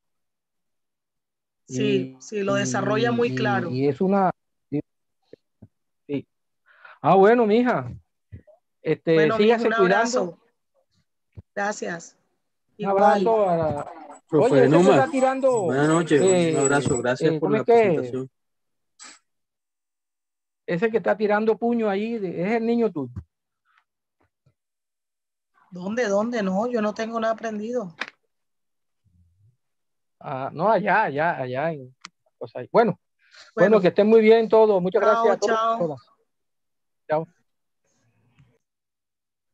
Sí, sí, lo desarrolla muy claro. Y es una. Sí. Ah, bueno, mija. Bueno, Sígase un cuidando. abrazo. Gracias. Un abrazo a la. Profe Oye, ese que Numa, está tirando. buenas noches, un abrazo, gracias por ¿cómo la es que? presentación. Ese que está tirando puño ahí, es el niño tuyo. ¿Dónde? No, yo no tengo nada aprendido. Ah, no, allá pues ahí. Bueno, que estén muy bien todos. Muchas gracias a todos. Chao. Chao.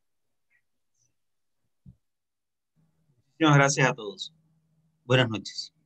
Muchas gracias a todos. Buenas noches.